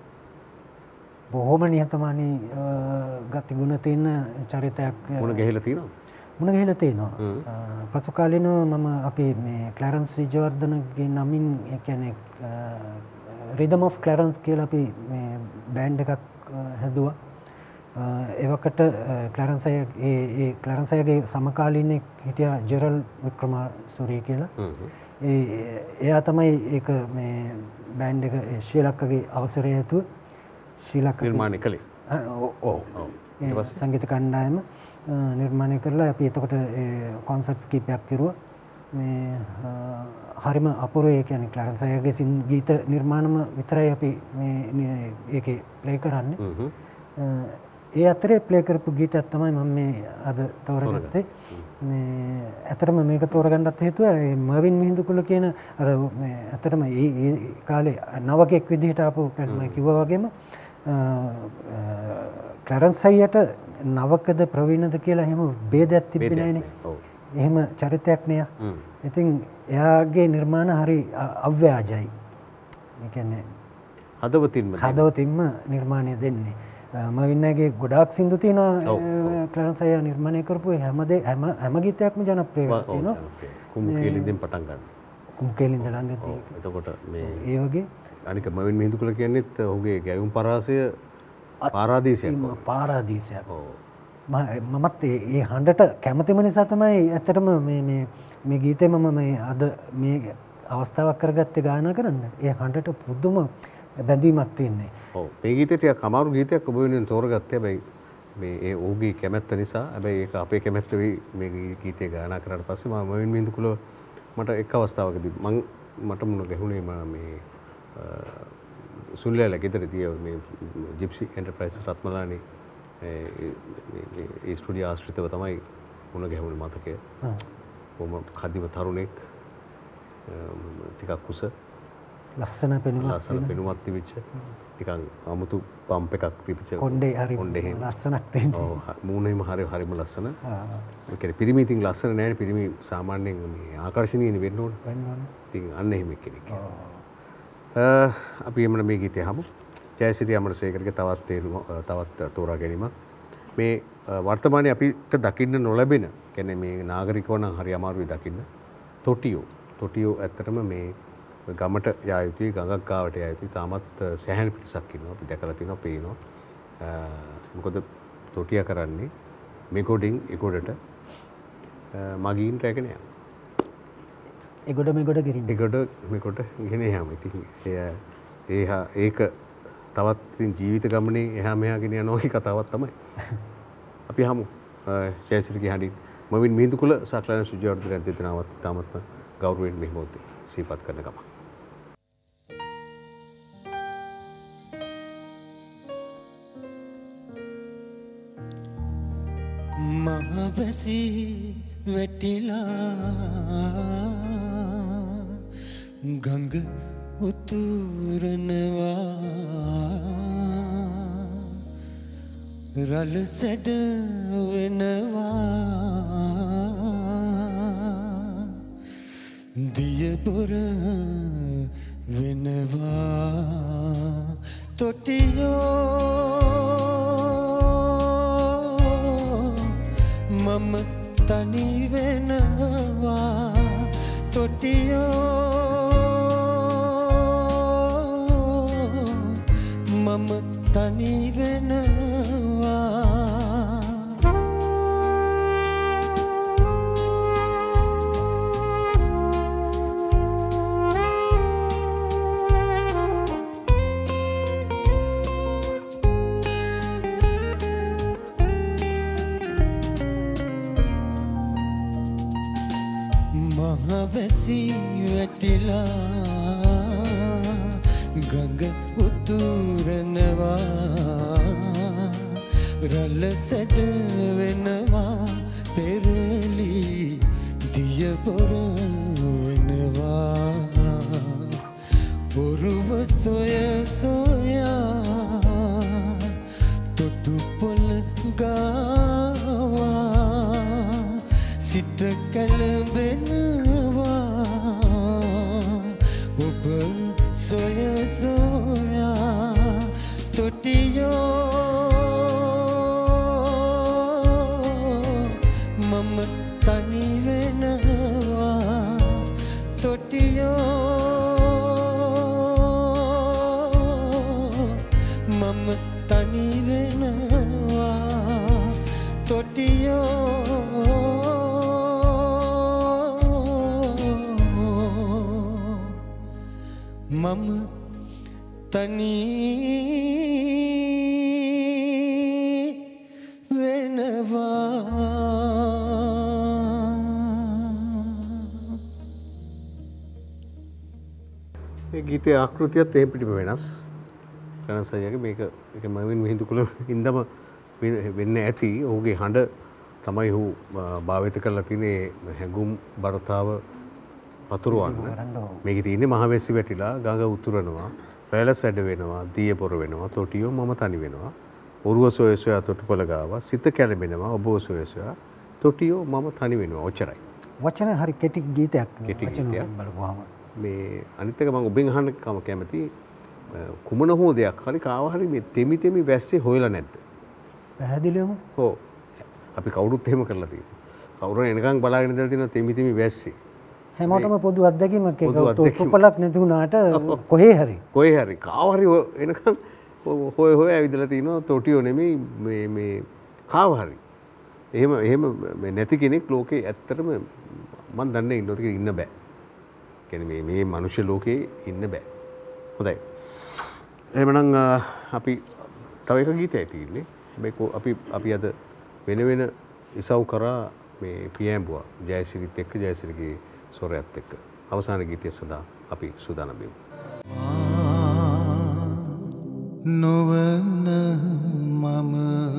බොහොම නිහතමානී ගතිගුණ තියෙන චරිතයක් මුණ ගැහිලා තියෙනවා. මුණ ගැහිලා තියෙනවා. පසු කාලෙනව මම අපි මේ ක්ලැරන්ස් විජයවර්ධනගේ නමින් ඒ කියන්නේ රිදම් ඔෆ් ක්ලැරන්ස් කියලා අපි මේ බෑන්ඩ් එකක් හැදුවා. එවකට ක්ලැරන්ස් අය ඒ ඒ ක්ලැරන්ස් අයගේ සමකාලීනෙක් හිටියා ජෙරල් වික්‍රමසූරිය කියලා. ඒ එයා තමයි ඒක මේ බෑන්ඩ් එක ශ්‍රී ලංකාවේ අවසරය ඇතුව ශ්‍රී ලංකාවේ නිර්මාණය කළේ. ඔව්. ඒ සංගීත කණ්ඩායම නිර්මාණය කරලා අපි එතකොට කොන්සර්ට්ස් කීපයක් කෙරුවා. මේ හරිම අපූර්වයි. ඒ කියන්නේ ක්ලැරන්ස් අයගේ ගීත නිර්මාණම විතරයි අපි මේ ඒකේ ප්ලේ කරන්නේ. ඒ අතරේ ප්ලේ කරපු ගීතයක් තමයි මම මේ අද තෝරගත්තේ. මේ ඇත්තටම මේක තෝරගන්නත් හේතුව මේ මර්වින් මිහිඳුකුල කියන අර මේ ඇත්තටම ඒ කාලේ නවකෙක් විදිහට ආපු මම කිව්වා වගේම ක්ලැරන්ස් අයියට නවකද ප්‍රවීණද කියලා එහෙම ભેදයක් තිබෙන්නේ නැහැනේ. එහෙම චරිතයක් නේ. ඉතින් එයාගේ නිර්මාණ හරි අව්‍යාජයි. ඒ කියන්නේ හදවතින්ම හදවතින්ම නිර්මාණය දෙන්නේ. මවින්නගේ ගොඩාක් සින්දු තියෙනවා ක්ලැරන්ස් අයියා නිර්මාණය කරපු හැම හැම හැම ගීතයක්ම ජනප්‍රිය වෙලා තියෙනවා. කුමුකේලින්දෙන් පටන් ගන්න. කුමුකේලින්ද ළඟ තියෙන. එතකොට මේ ඒ වගේ අනික මවින් මිහිඳුකුල කියන්නේත් ඔහුගේ ගැයුම් පරාසය පාරාදීසයක්. පාරාදීසයක්. මමත් ඒ හඬට කැමතිම නිසා තමයි ඇත්තටම මේ මේ මේ ගීතේ මම මේ අද මේ අවස්ථාවක් කරගත්තේ ගායනා කරන්න. ඒ හඬට පුදුම බැඳීමක් තියෙන්නේ. ඔව් මේ ගීතේ ටිකක් අමාරු ගීතයක් ඔබ වෙනුවෙන් තෝරගත්තේ. හැබැයි මේ ඒ ඔහුගේ කැමැත්ත නිසා හැබැයි ඒක අපේ කැමැත්ත වෙයි මේ ගීතේ ගායනා කරාට පස්සේ මම මවින් මිහිඳුකුල මට එක් අවස්ථාවකදී මම මට මුණ ගැහුණේ මම මේ සුනිලලා ගෙදරදී මේ ජිප්සි එන්ටර්ප්‍රයිසස් රත්මලානි ඒ ස්ටුඩියෝ ආශ්‍රිතව තමයි මුණ ගැහුණේ මතකය. කොහොම කදිම තරුණෙක් ටිකක් කුස ලස්සන පෙනුමක් ලස්සන පෙනුමක් තිබිච්ච නිකන් අමුතු පම්ප් එකක් තිබිච්ච කොණ්ඩේ හරි ලස්සනක් තියෙනවා. ඔව් මූණේම හරි හරිම ලස්සන. ඒ කියන්නේ පිරිමි ඉතින් ලස්සන නෑනේ. පිරිමි සාමාන්‍යයෙන් මේ ආකර්ශනීය වෙන්න ඕන. වෙන්න ඕන. ඉතින් අන්න එහෙම කෙනෙක්. අපි එමුන මේ ගීතය අහමු. ජයසිරි අමරසේකරගේ තවත් තේරුම තවත් තෝරා ගැනීමක්. මේ වර්තමානයේ අපිට දකින්න නොලැබෙන කියන්නේ මේ නාගරිකව නම් හරි අමාරුයි දකින්න. තොටියෝ. තොටියෝ ඇත්තටම මේ ගමට යා යුතුයි, ගඟක් ගාවට යා යුතුයි. තාමත් සැහැණ පිටසක් ඉන්නවා. අපි දැකලා තිනවා, පේනවා. මොකද තොටියා කරන්නේ මෙගොඩින් එගොඩට මගීන් රැගෙන යනවා. එගොඩ මෙගොඩ ගෙරින්න. එගොඩ මෙගොඩ ගෙන යනවා. ඉතින් එය ඒක තවත් ඉතින් ජීවිත ගමනේ එහා මෙහා ගෙන යන ඔය කතාවක් තමයි. අපි හමු ජයසිරිගේ හඬින් මවින් මිහිඳුකුල සහ ක්ලැරන්ස් විජයවර්ධන දෙදෙනාවත් තාමත් ගෞරවයෙන් මෙහෙමොත් සිහිපත් කරන ගම. මහවැසි වැටිලා ගඟ උතුරනවා රළ සැඩ වෙනවා දියබොර වෙනවා තොටියෝ මම තනි වෙනවා තොටියෝ මම තනි වෙනවා මහවැසි වැටිලා ගඟ උතුරනවා රළ සැඩ වෙනවා පෙරලි දියබොර වෙනවා බොරුව සොය සොයා තොටු පොළ ගාවා සිත කැළඹෙනවා ඔබ සොය සොයා තොටියෝ මම තනි වෙනවා තොටියෝ මම තනි වෙනවා තොටියෝ මම තනි ගීතයේ ආකෘතියත් එහෙම පිටිම වෙනස්. කනසයගේ මේක මේක මවින් මිහිඳු කුල ඉඳම වෙන්න ඇති. ඔහුගේ හඬ තමයි ඔහු භාවිත කරලා තියෙන්නේ හැඟුම් බරතාව පතුරවන්න. මේකේ තියෙන්නේ මහවැසි වැටිලා ගඟ උතුරනවා, රැළස් වැඩ වෙනවා, දිය පොර වෙනවා, තොටියෝ මම තනි වෙනවා. ඔරුව සොය සොයා තොටුපළ ගාව, සිත කැළඹෙනවා, ඔබ සොය සොයා තොටියෝ මම තනි වෙනවා. ඔච්චරයි. වචන හරි කෙටි ගීතයක්. කෙටි ගීතයක්. බලපුවාම මේ අනිත් එක මම ඔබෙන් අහන්න කම කැමති කුමන හෝ දෙයක් හරි කාව හරි මේ තෙමි තෙමි වැස්සේ හොයලා නැද්ද? පැහැදිලිවම. ඔව්. අපි කවුරුත් එහෙම කරලා තියෙනවා. කවුරුන් එනකන් බලාගෙන ඉඳලා තියෙනවා තෙමි තෙමි වැස්සේ. හැමෝටම පොදු අත්දැකීමක් ඒක තොටුපළක් නැති වුණාට කොහේ හරි. කොහේ හරි කාව හරි එනකන් හොය හොය ඇවිදලා තිනවා තොටියෝ නෙමෙයි මේ මේ කාව හරි. එහෙම එහෙම නැති කෙනෙක් ලෝකේ ඇත්තටම මම දන්නේ ඉන්නොත් ඉන්න බෑ. කියන්නේ මේ මනුෂ්‍ය ලෝකේ ඉන්න බෑ. හොඳයි. එහෙමනම් අපි තව එක ගීතයක් තියෙන්නේ. හැබැයි අපි අපි අද වෙන වෙන ඉසව් කරා මේ පියඹුවා ජයසිරිත් එක්ක ජයසිරිගේ ස්වරයත් එක්ක අවසාන ගීතය සඳහා අපි සූදානම් වෙමු. නොවන මම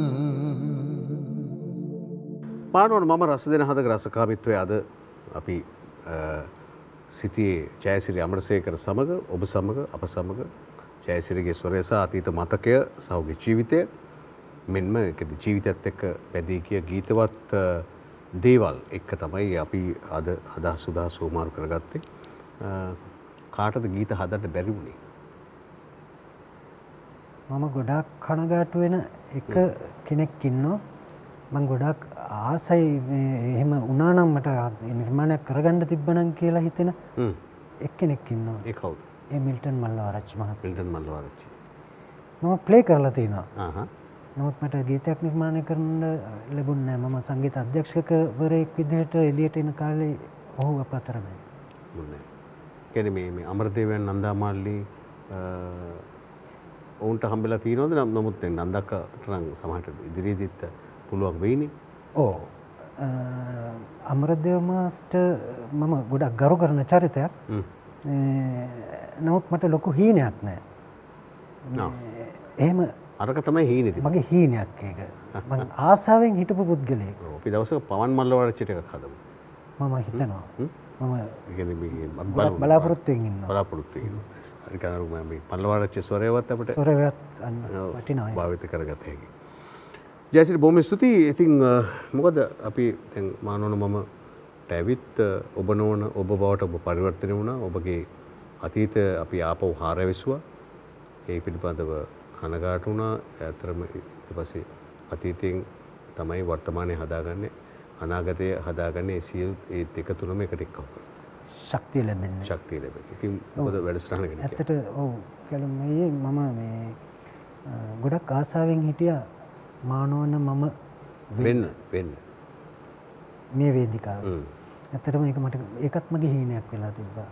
පාඩුවන මම රස දෙන හදක රසකාමිත්වය අද අපි සිටියේ ජයසිරි අමරසේකර සමග ඔබ සමග අප සමග ජයසිරිගේ ස්වරය සහ අතීත මතකය සහ ඔහුගේ ජීවිතය මෙන්ම ජීවිතයත් එක්ක බැඳී ගිය ගීතවත් දේවල් එක්ක තමයි අපි අද අදහස් උදහස් සෝමාරු කරගත්තේ. කාටද ගීත හදන්න බැරි වුණේ? මම ගොඩාක් කනගාටු වෙන එක කෙනෙක් ඉන්නවා. මම ගොඩාක් ආසයි එහෙම වුණා නම් මට නිර්මාණයක් කරගන්න තිබ්බනම් කියලා හිතෙන එක්කෙනෙක් ඉන්නවා. ඒ කවුද? ඒ මිල්ටන් මල්ලවආරච්චි මහත්මයා. මිල්ටන් මල්ලවආරච්චි. මම ප්ලේ කරලා තියෙනවා. ආහ්. නමුත් මට ගීතයක් නිර්මාණය කරන්න ලැබුණේ නැහැ. මම සංගීත අධ්‍යක්ෂකවරයෙක් විදිහට එළියට එන කාලේ ඔහු අප අතර නැහැ. මොන්නේ. කියන්නේ මේ මේ අමරදේවයන් නන්දාමාලි ඔවුන්ට හම්බෙලා තියෙනවද? නමුත් දැන් නන්දක්කට නම් සමහරට ඉදිරියේදීත් පුළුවන් වෙයිනේ. ඔව්. අමරදේව මාස්ටර් මම ගොඩක් ගරු කරන චරිතයක්. නමුත් මට ලොකු හීනයක් නැහැ. එහෙම අරක තමයි හීනේ තිබුණේ. මගේ හීනයක් ඒක. මම ආසාවෙන් හිටපු පුද්ගලයෙක්. අපි දවසක පවන් මල්ලවආරච්චිට එකක් හදමු. මම හිතනවා. මම කියන්නේ මේ බලාපොරොත්තුෙන් ඉන්නවා. බලාපොරොත්තුෙන් ඉන්නවා. හරි කනරු මම මේ මල්ලවආරච්චි ස්වරයවත් අපිට ස්වරයවත් අන්න වටිනවා. භාවිත කරගත හැකි. ජයසිරි බොහොම ස්තුතියි. ඉතින් මොකද අපි දැන් මානවන මම ඇවිත් ඔබ නොවන ඔබ බවට ඔබ පරිවර්තනය වුණා. ඔබගේ අතීත අපි ආපහු හාරවිසුවා. ඒ පිළිබඳව කනගාටු වුණා. ඇත්තටම ඊට පස්සේ අතීතයෙන් තමයි වර්තමානයේ හදාගන්නේ. අනාගතය හදාගන්නේ සියලු ඒ දෙක තුනම එකට එක්කව. ශක්තිය ලැබෙන්නේ. ශක්තිය ලැබෙන්නේ. ඉතින් මොකද වැඩසටහන ගැන ඇත්තට ඔව් කැලුමේ මම මේ ගොඩක් ආසාවෙන් හිටියා මානවන මම වෙන්න වෙන්න මේ වේදිකාවේ. ඇත්තටම ඒක මට ඒකත් මගේ හීනයක් වෙලා තිබ්බා.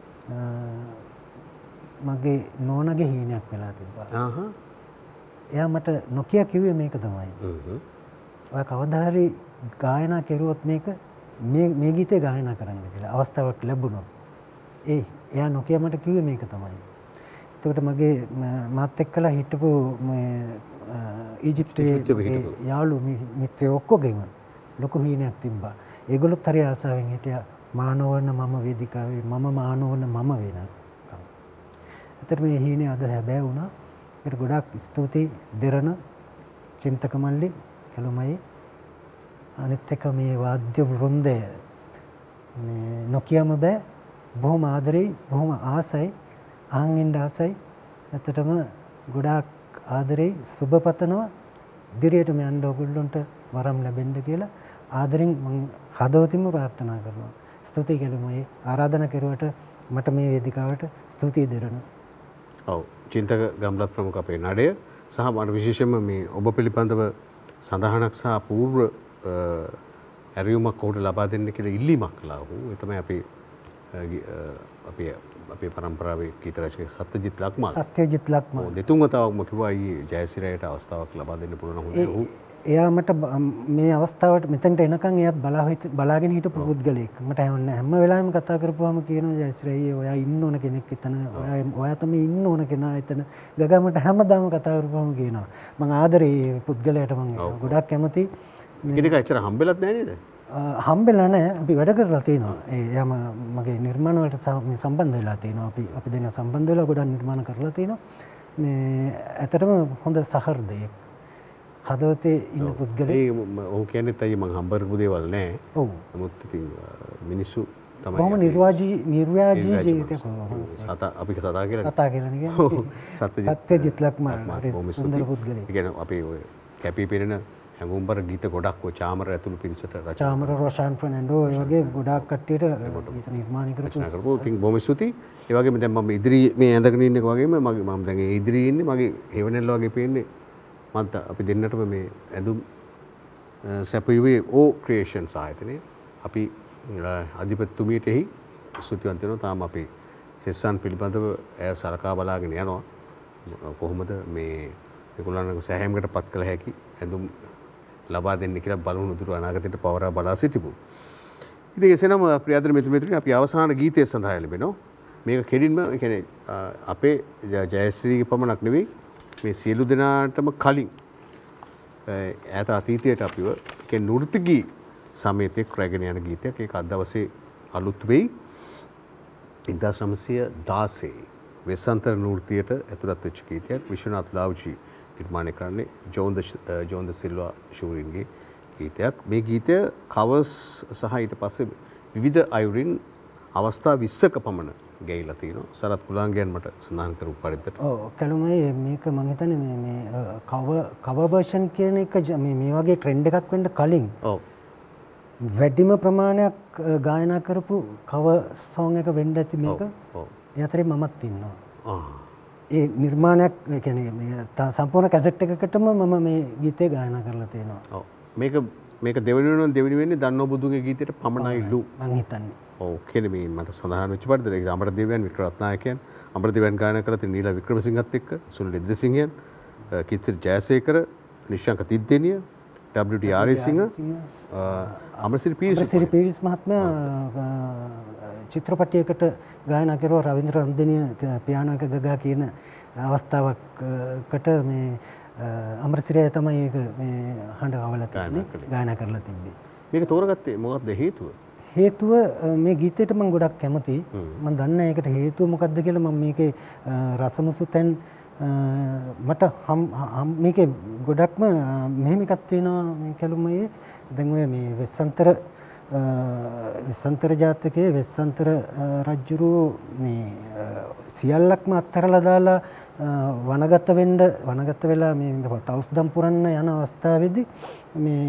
මගේ නෝනගේ හීනයක් වෙලා තිබ්බා. ආහ්. එයා මට නොකිය කිව්වේ මේක තමයි. හ්ම්. ඔය කවදා හරි ගායනා කෙරුවොත් මේක මේ මේ ගීතේ ගායනා කරන්න කියලා අවස්ථාවක් ලැබුණොත්. ඒ එයා නොකිය මට කිව්වේ මේක තමයි. එතකොට මගේ මාත් එක්කලා හිටපු මේ ඊජිප්තයේ යාළු මිත්‍රයෝ ඔක්කොගෙම ලොකු හීනයක් තිබ්බා. ඒගොල්ලොත් හරි ආසාවෙන් හිටියා මානවන මම වේදිකාවේ මම මානවන මම වෙනකම්. ඇත්තට මේ හීනේ අද හැබෑ වුණා. ඒකට ගොඩාක් ස්තුතියි දෙරණ චින්තක මල්ලි කැලුමයි අනිත් එක මේ වාද්‍ය වෘන්දය මේ නොකියම බෑ බොහොම ආදරෙයි බොහොම ආසයි අහන් ඉන්න ආසයි ඇත්තටම ගොඩාක් ආදරෙයි සුබ පතනවා ඉදිරියටම යන්න ඔයගොල්ලන්ට වරම් ලැබෙන්න කියලා ආදරෙන් මම හදවතින්ම ප්‍රාර්ථනා කරනවා ස්තුතියි කියලා මේ ආරාධනා කරුවට මට මේ වේදිකාවට ස්තුතියි දෙරණ ඔව් චින්තක ගම්ලත් ප්‍රමුඛ අපේ නඩය සහ මට විශේෂයෙන්ම මේ ඔබ පිළිබඳව සඳහනක් සහ පූර්ව ඇරියුමක් ඔහුට ලබා දෙන්න කියලා ඉල්ලීමක් කළා ඔහු. ඒ තමයි අපේ අපේ අපේ පරම්පරාවේ ගීත රචකයෙක් සත්‍යජිත් ලක්මාල්. සත්‍යජිත් ලක්මාල්. ඔව් දෙතුන් වතාවක්ම කිව්වා ඊයේ ජයසිරයට අවස්ථාවක් ලබා දෙන්න පුළුවන් හොඳ ඔහු. එයා මට මේ අවස්ථාවට මෙතනට එනකන් එයාත් බලා බලාගෙන හිටපු පුද්ගලෙක්. මට හැම වෙලාවෙම කතා කරපුවාම කියනවා ජයසිරයි ඔයා ඉන්න ඕන කෙනෙක් එතන. ඔයා ඔයා තමයි ඉන්න ඕන කෙනා එතන. ගගා මට හැමදාම කතා කරපුවාම කියනවා. මම ආදරේ පුද්ගලයාට මම ගොඩක් කැමතියි. මේක ඇත්තට හම්බෙලත් නැහැ නේද? හම්බෙලා නැහැ. අපි වැඩ කරලා තියෙනවා. එයාම මගේ නිර්මාණ වලට සම්බන්ධ වෙලා තියෙනවා. අපි අපි දෙන්න සම්බන්ධ වෙලා ගොඩක් නිර්මාණ කරලා තියෙනවා. මේ ඇත්තටම හොඳ සහෘදයෙක්. හදවතේ ඉන්න පුද්ගලයෙක්. ඒ ඔහු කියන්නේ තයි මං හම්බ කරපු දේවල් නැහැ. ඔව්. නමුත් ඉතින් මිනිස්සු තමයි බොහොම නිර්වාජී නිර්වාජී ජීවිතයක්. සතා අපි සතා කියලා සතා කියලා නේ කියන්නේ. සත්‍යජිත් ලක්මාල් සුන්දර පුද්ගලයෙක්. ඒ කියන්නේ අපි ඔය කැපී පෙනෙන හැඟුම්බර ගීත ගොඩක් ඔය චාමර ඇතුළු පිරිසට රචනා චාමර රොෂාන් ෆර්නැන්ඩෝ ඒ වගේ ගොඩාක් කට්ටියට ගීත නිර්මාණය කරපු කරපු ඉතින් බොහොම ස්තුතියි. ඒ වගේම දැන් මම ඉදිරි මේ ඇඳගෙන ඉන්න එක වගේම මගේ මම දැන් ඒ ඉදිරියේ ඉන්නේ මගේ හේවණල්ල වගේ පේන්නේ මන්ත අපි දෙන්නටම මේ ඇඳුම් සැපයුවේ ඕ ක්‍රියේෂන්ස් ආයතනයේ අපි අධිපතිතුමියට එහි ස්තුතිවන්ත වෙනවා. තාම අපි සෙස්සන් පිළිබඳව ඇය සලකා බලාගෙන යනවා. කොහොමද මේ ඒගොල්ලන්ගේ සෑහීමකට පත් කළ හැකි ඇඳුම් ලබා දෙන්න කියලා බලමු දුර අනාගතයට පවරා බලා සිටිමු. ඉතින් එසේනම් ප්‍රියදර මිත්‍ර මිත්‍රනි අපි අවසාන ගීතය සඳහා ලැබෙනවා. මේක කෙලින්ම ඒ කියන්නේ අපේ ජයශ්‍රීගේ පමණක් නෙවෙයි මේ සියලු දෙනාටම කලින් ඈත අතීතයට අපිව ඒ නෘත්‍යගී සමේතෙක් රැගෙන යන ගීතයක්. ඒක අද දවසේ අලුත් වෙයි. එක්දාස් නවසිය දාසයේ වෙස්සන්තර නෘත්‍යයට ඇතුළත් වෙච්ච ගීතයක්. විශ්වනාත් ලාව්ජී නිර්මාණය කරන්නේ ජෝන්ද ජෝන්ද සිල්වා ෂූරින්ගේ ගීතයක්. මේ ගීතය කවර්ස් සහ ඊට පස්සේ විවිධ අයුරින් අවස්ථා විස්සක පමණ ගැයිලා තිනවා. සරත් කුලාංගයන් මට සඳහන් කරපු පරිද්දට. ඔව් කලුමයි මේක මම හිතන්නේ මේ මේ කවර් කවර් version කියන එක මේ මේ වගේ ට්‍රෙන්ඩ් එකක් වෙන්න කලින් ඔව් වැඩිම ප්‍රමාණයක් ගායනා කරපු කවර් සෝං එක වෙන්න ඇති මේක. ඔව් ඒ අතරේ මමත් ඉන්නවා. ආ ඒ නිර්මාණයක් ඒ කියන්නේ මේ සම්පූර්ණ කැසට් එකකටම මම මේ ගීතය ගායනා කරලා තියෙනවා. ඔව් මේක මේක දෙවෙනි වෙනම දෙවෙනි වෙන්නේ දන්නෝ බුදුගේ ගීතයට පමණයිලු මං හිතන්නේ. ඔව් කියන්නේ මේ මට සඳහන් වෙච්ච පරිදි ඒක අමරදේවයන් වික්ටර් රත්නායකයන් අමරදේවයන් ගායනා කරලා තියෙන නීලා වික්‍රමසිංහත් එක්ක සුනිල් ඉද්‍රිසිංහයන් කිත්සිරි ජයසේකර නිශ්ශංක තිද්දෙනිය ඩබ්ලිව් ටී ආර්.සිංහ අමරසිරි පීරිස් අමරසිරි පීරිස් මහත්මයා චිත්‍රපටයකට ගායනා කරුවා රවීන්ද්‍ර රන්දනිය පියානෝ එක ගගා කියන අවස්ථාවකට මේ අමරසිරිය තමයි ඒක මේ හඬ අවල තිබුණේ ගායනා කරලා තිබ්බේ. මේක තෝරගත්තේ මොකක්ද හේතුව? හේතුව මේ ගීතයට මම ගොඩක් කැමතියි. මම දන්නේ ඒකට හේතුව මොකක්ද කියලා. මම මේකේ රසමුසු තැන් මට මේකේ ගොඩක්ම මෙහෙම එකක් තියෙනවා මේ කැලුමේ. දැන් ඔය මේ වෙස්සන්තර වෙස්සන්තර ජාතකයේ වෙස්සන්තර රජුරු මේ සියල්ලක්ම අත්හැරලා දාලා වනගත වෙන්න වනගත වෙලා මේ තවුස්දම් පුරන්න යන අවස්ථාවේදී මේ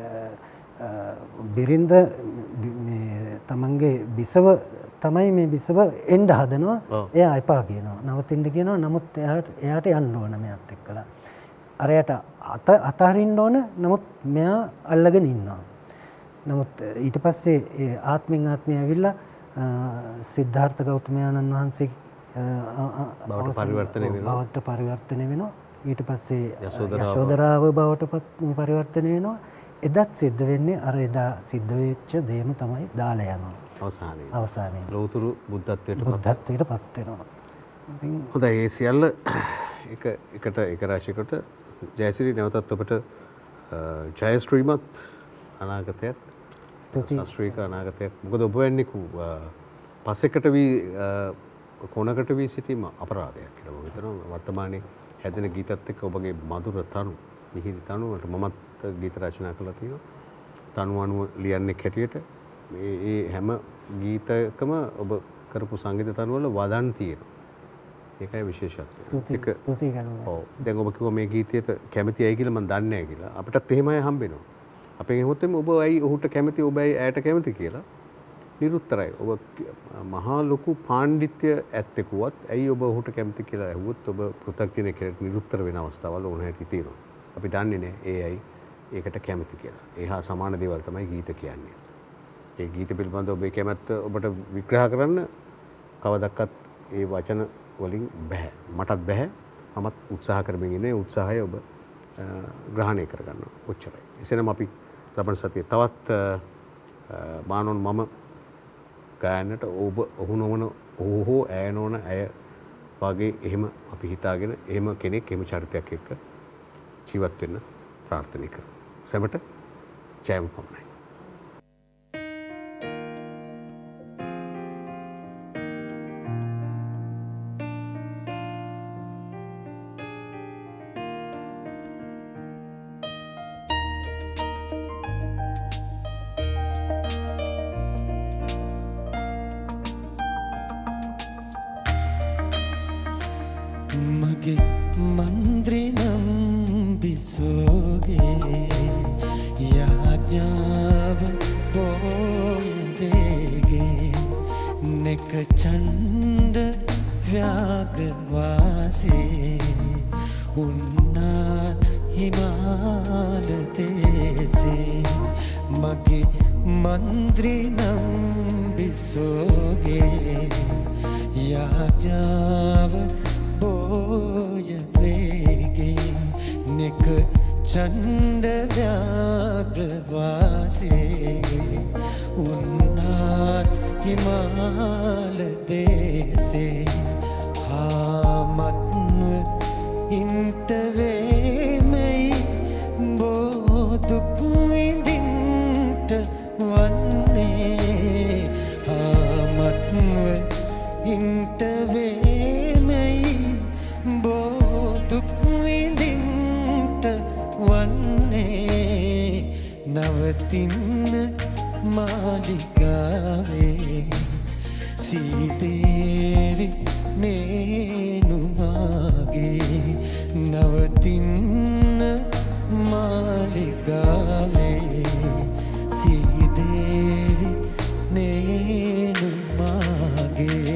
බිරිඳ මේ තමන්ගේ බිසව තමයි මේ බිසව එන්න හදනවා. එයා එපා කියනවා. නවතින්න කියනවා. නමුත් එයාට එයාට යන්න ඕන මෙයාත් එක්කලා. අරයට අත අතහරින්න ඕන. නමුත් මෙයා අල්ලගෙන ඉන්නවා. නමුත් ඊට පස්සේ ඒ ආත්මෙන් ආත්මය ඇවිල්ලා සිද්ධාර්ථ ගෞතමයන්න් වහන්සේ බවට පරිවර්තනය වෙනවා. බවට පරිවර්තනය වෙනවා. ඊට පස්සේ යශෝදරාව බවට පරිවර්තනය වෙනවා. එදත් සිද්ධ වෙන්නේ අර එදා සිද්ධ වෙච්ච දේම තමයි දාලා යනවා. අවසානයේ. අවසානයේ. ලෝතුරු බුද්ධත්වයට බුද්ධත්වයට පත් වෙනවා. හොඳයි ඒ සියල්ල එක එකට එක රාශියකට ජයසිරි නැවතත් ඔබට ජයශ්‍රීමත් අනාගතයක් ශාස්ත්‍රීය අනාගතයක්. මොකද ඔබ වෙන්නේ පස්සෙකට වී කොනකට වී සිටීම අපරාධයක් කියලා මම හිතනවා. වර්තමානයේ හැදෙන ගීතත් එක්ක ඔබගේ මధుර තනු මිහිරි තනුවට මමත් ගීත රචනා කළා තියෙනවා. තනු අනුව ලියන්නේ හැටියට මේ ඒ හැම ගීතකම ඔබ කරපු සංගීත තනුවල වදන් තියෙනවා. ඒකයි විශේෂත්වය. ස්තුතියි ස්තුතියි ගන්නවා. ඔව්. දැන් ඔබ කිව්වා මේ ගීතයට කැමතියි කියලා මම දන්නේ නැහැ කියලා. අපිටත් එහෙමයි හම්බෙනවා. අපෙන් එහෙමොත් ඔබ ඇයි ඔහුට කැමති ඔබ ඇයි ඇයට කැමති කියලා නිරුත්තරයි. ඔබ මහා ලොකු පාණ්ඩිත්‍ය ඇත්තෙකුවත් ඇයි ඔබ ඔහුට කැමති කියලා ඇහුවොත් ඔබ පෘථග්ජනෙක් කෙනෙක් නිරුත්තර වෙන අවස්ථාවල් ඕන හැටි තියෙනවා. අපි දන්නේ නැහැ ඒ ඇයි ඒකට කැමති කියලා. ඒ හා සමාන දේවල් තමයි ගීත කියන්නේ. ඒ ගීත පිළිබඳව ඔබේ කැමැත්ත ඔබට විග්‍රහ කරන්න කවදක්වත් ඒ වචන වලින් බෑ. මටත් බෑ. මමත් උත්සාහ කරමින් ඉන්නේ. උත්සාහය ඔබ ග්‍රහණය කරගන්න. ඔච්චරයි. එසේනම් අපි ලබන සතියේ තවත් මානොන් මම ගායනට ඔබ ඔහු නොවන ඔහු හෝ ඇය නොවන ඇය වගේ එහෙම අපි හිතාගෙන එහෙම කෙනෙක් එහෙම චරිතයක් එක්ක ජීවත් වෙන්න ප්‍රාර්ථනා කරමු. සැමට ජයම පමණයි. මගේ මන්ද්‍රිනම් බිසෝගේ යාඥාව බෝයවේගේ නෙක චණ්ඩ ව්‍යාග්‍රවාසේ උන්නාත් හිමාල දේසේ මගේ මන්ද්‍රිනම් බිසෝගේ යාඥාව බෝය වේගේ නෙක චණ්ඩ ව්‍යාග්‍රවාසේ උන්නාත් හිමාල දේසේ හාමත්ව ඉන්ට වේමයි බෝදුක් විඳින්ට වන්නේ හාමත්ව ඉන්ට වේමයි බෝදුක් විඳින්ට වන්නේ නවතින්න මාලිගාවේ සීදේවි නේනුමාගේ නවතින්න මාලිගාවේ සීදේවි නේනුමාගේ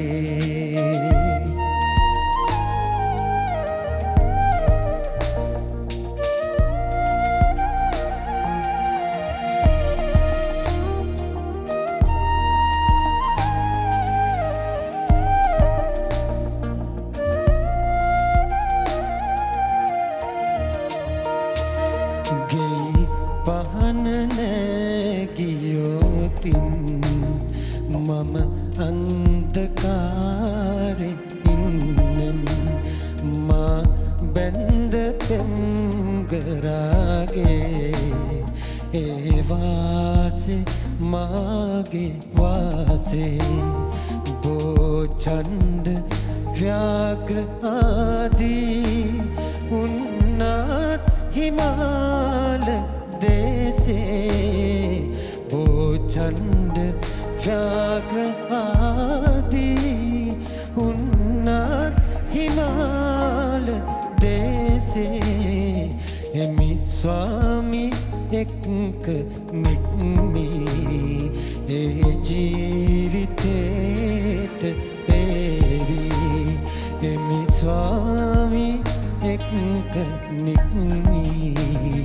මම අන්ධකාරෙ ඉන්නම් මා බැන්ද පෙම්ගරාගේ ඒ වාසේ මාගේ වාසේ බෝචණ්ඩ ව්‍යාග්‍ර ආදී උන්නාත් හිමාල දේසේ බෝචණ්ඩ ව්‍යාග්‍ර ආදී උන්නාත් හිමාල දේසේ එමි ස්වාමි එක්ක නික්මී ඒ ජීවිතේට බේරී එමි ස්වාමි එක්ක නික්මී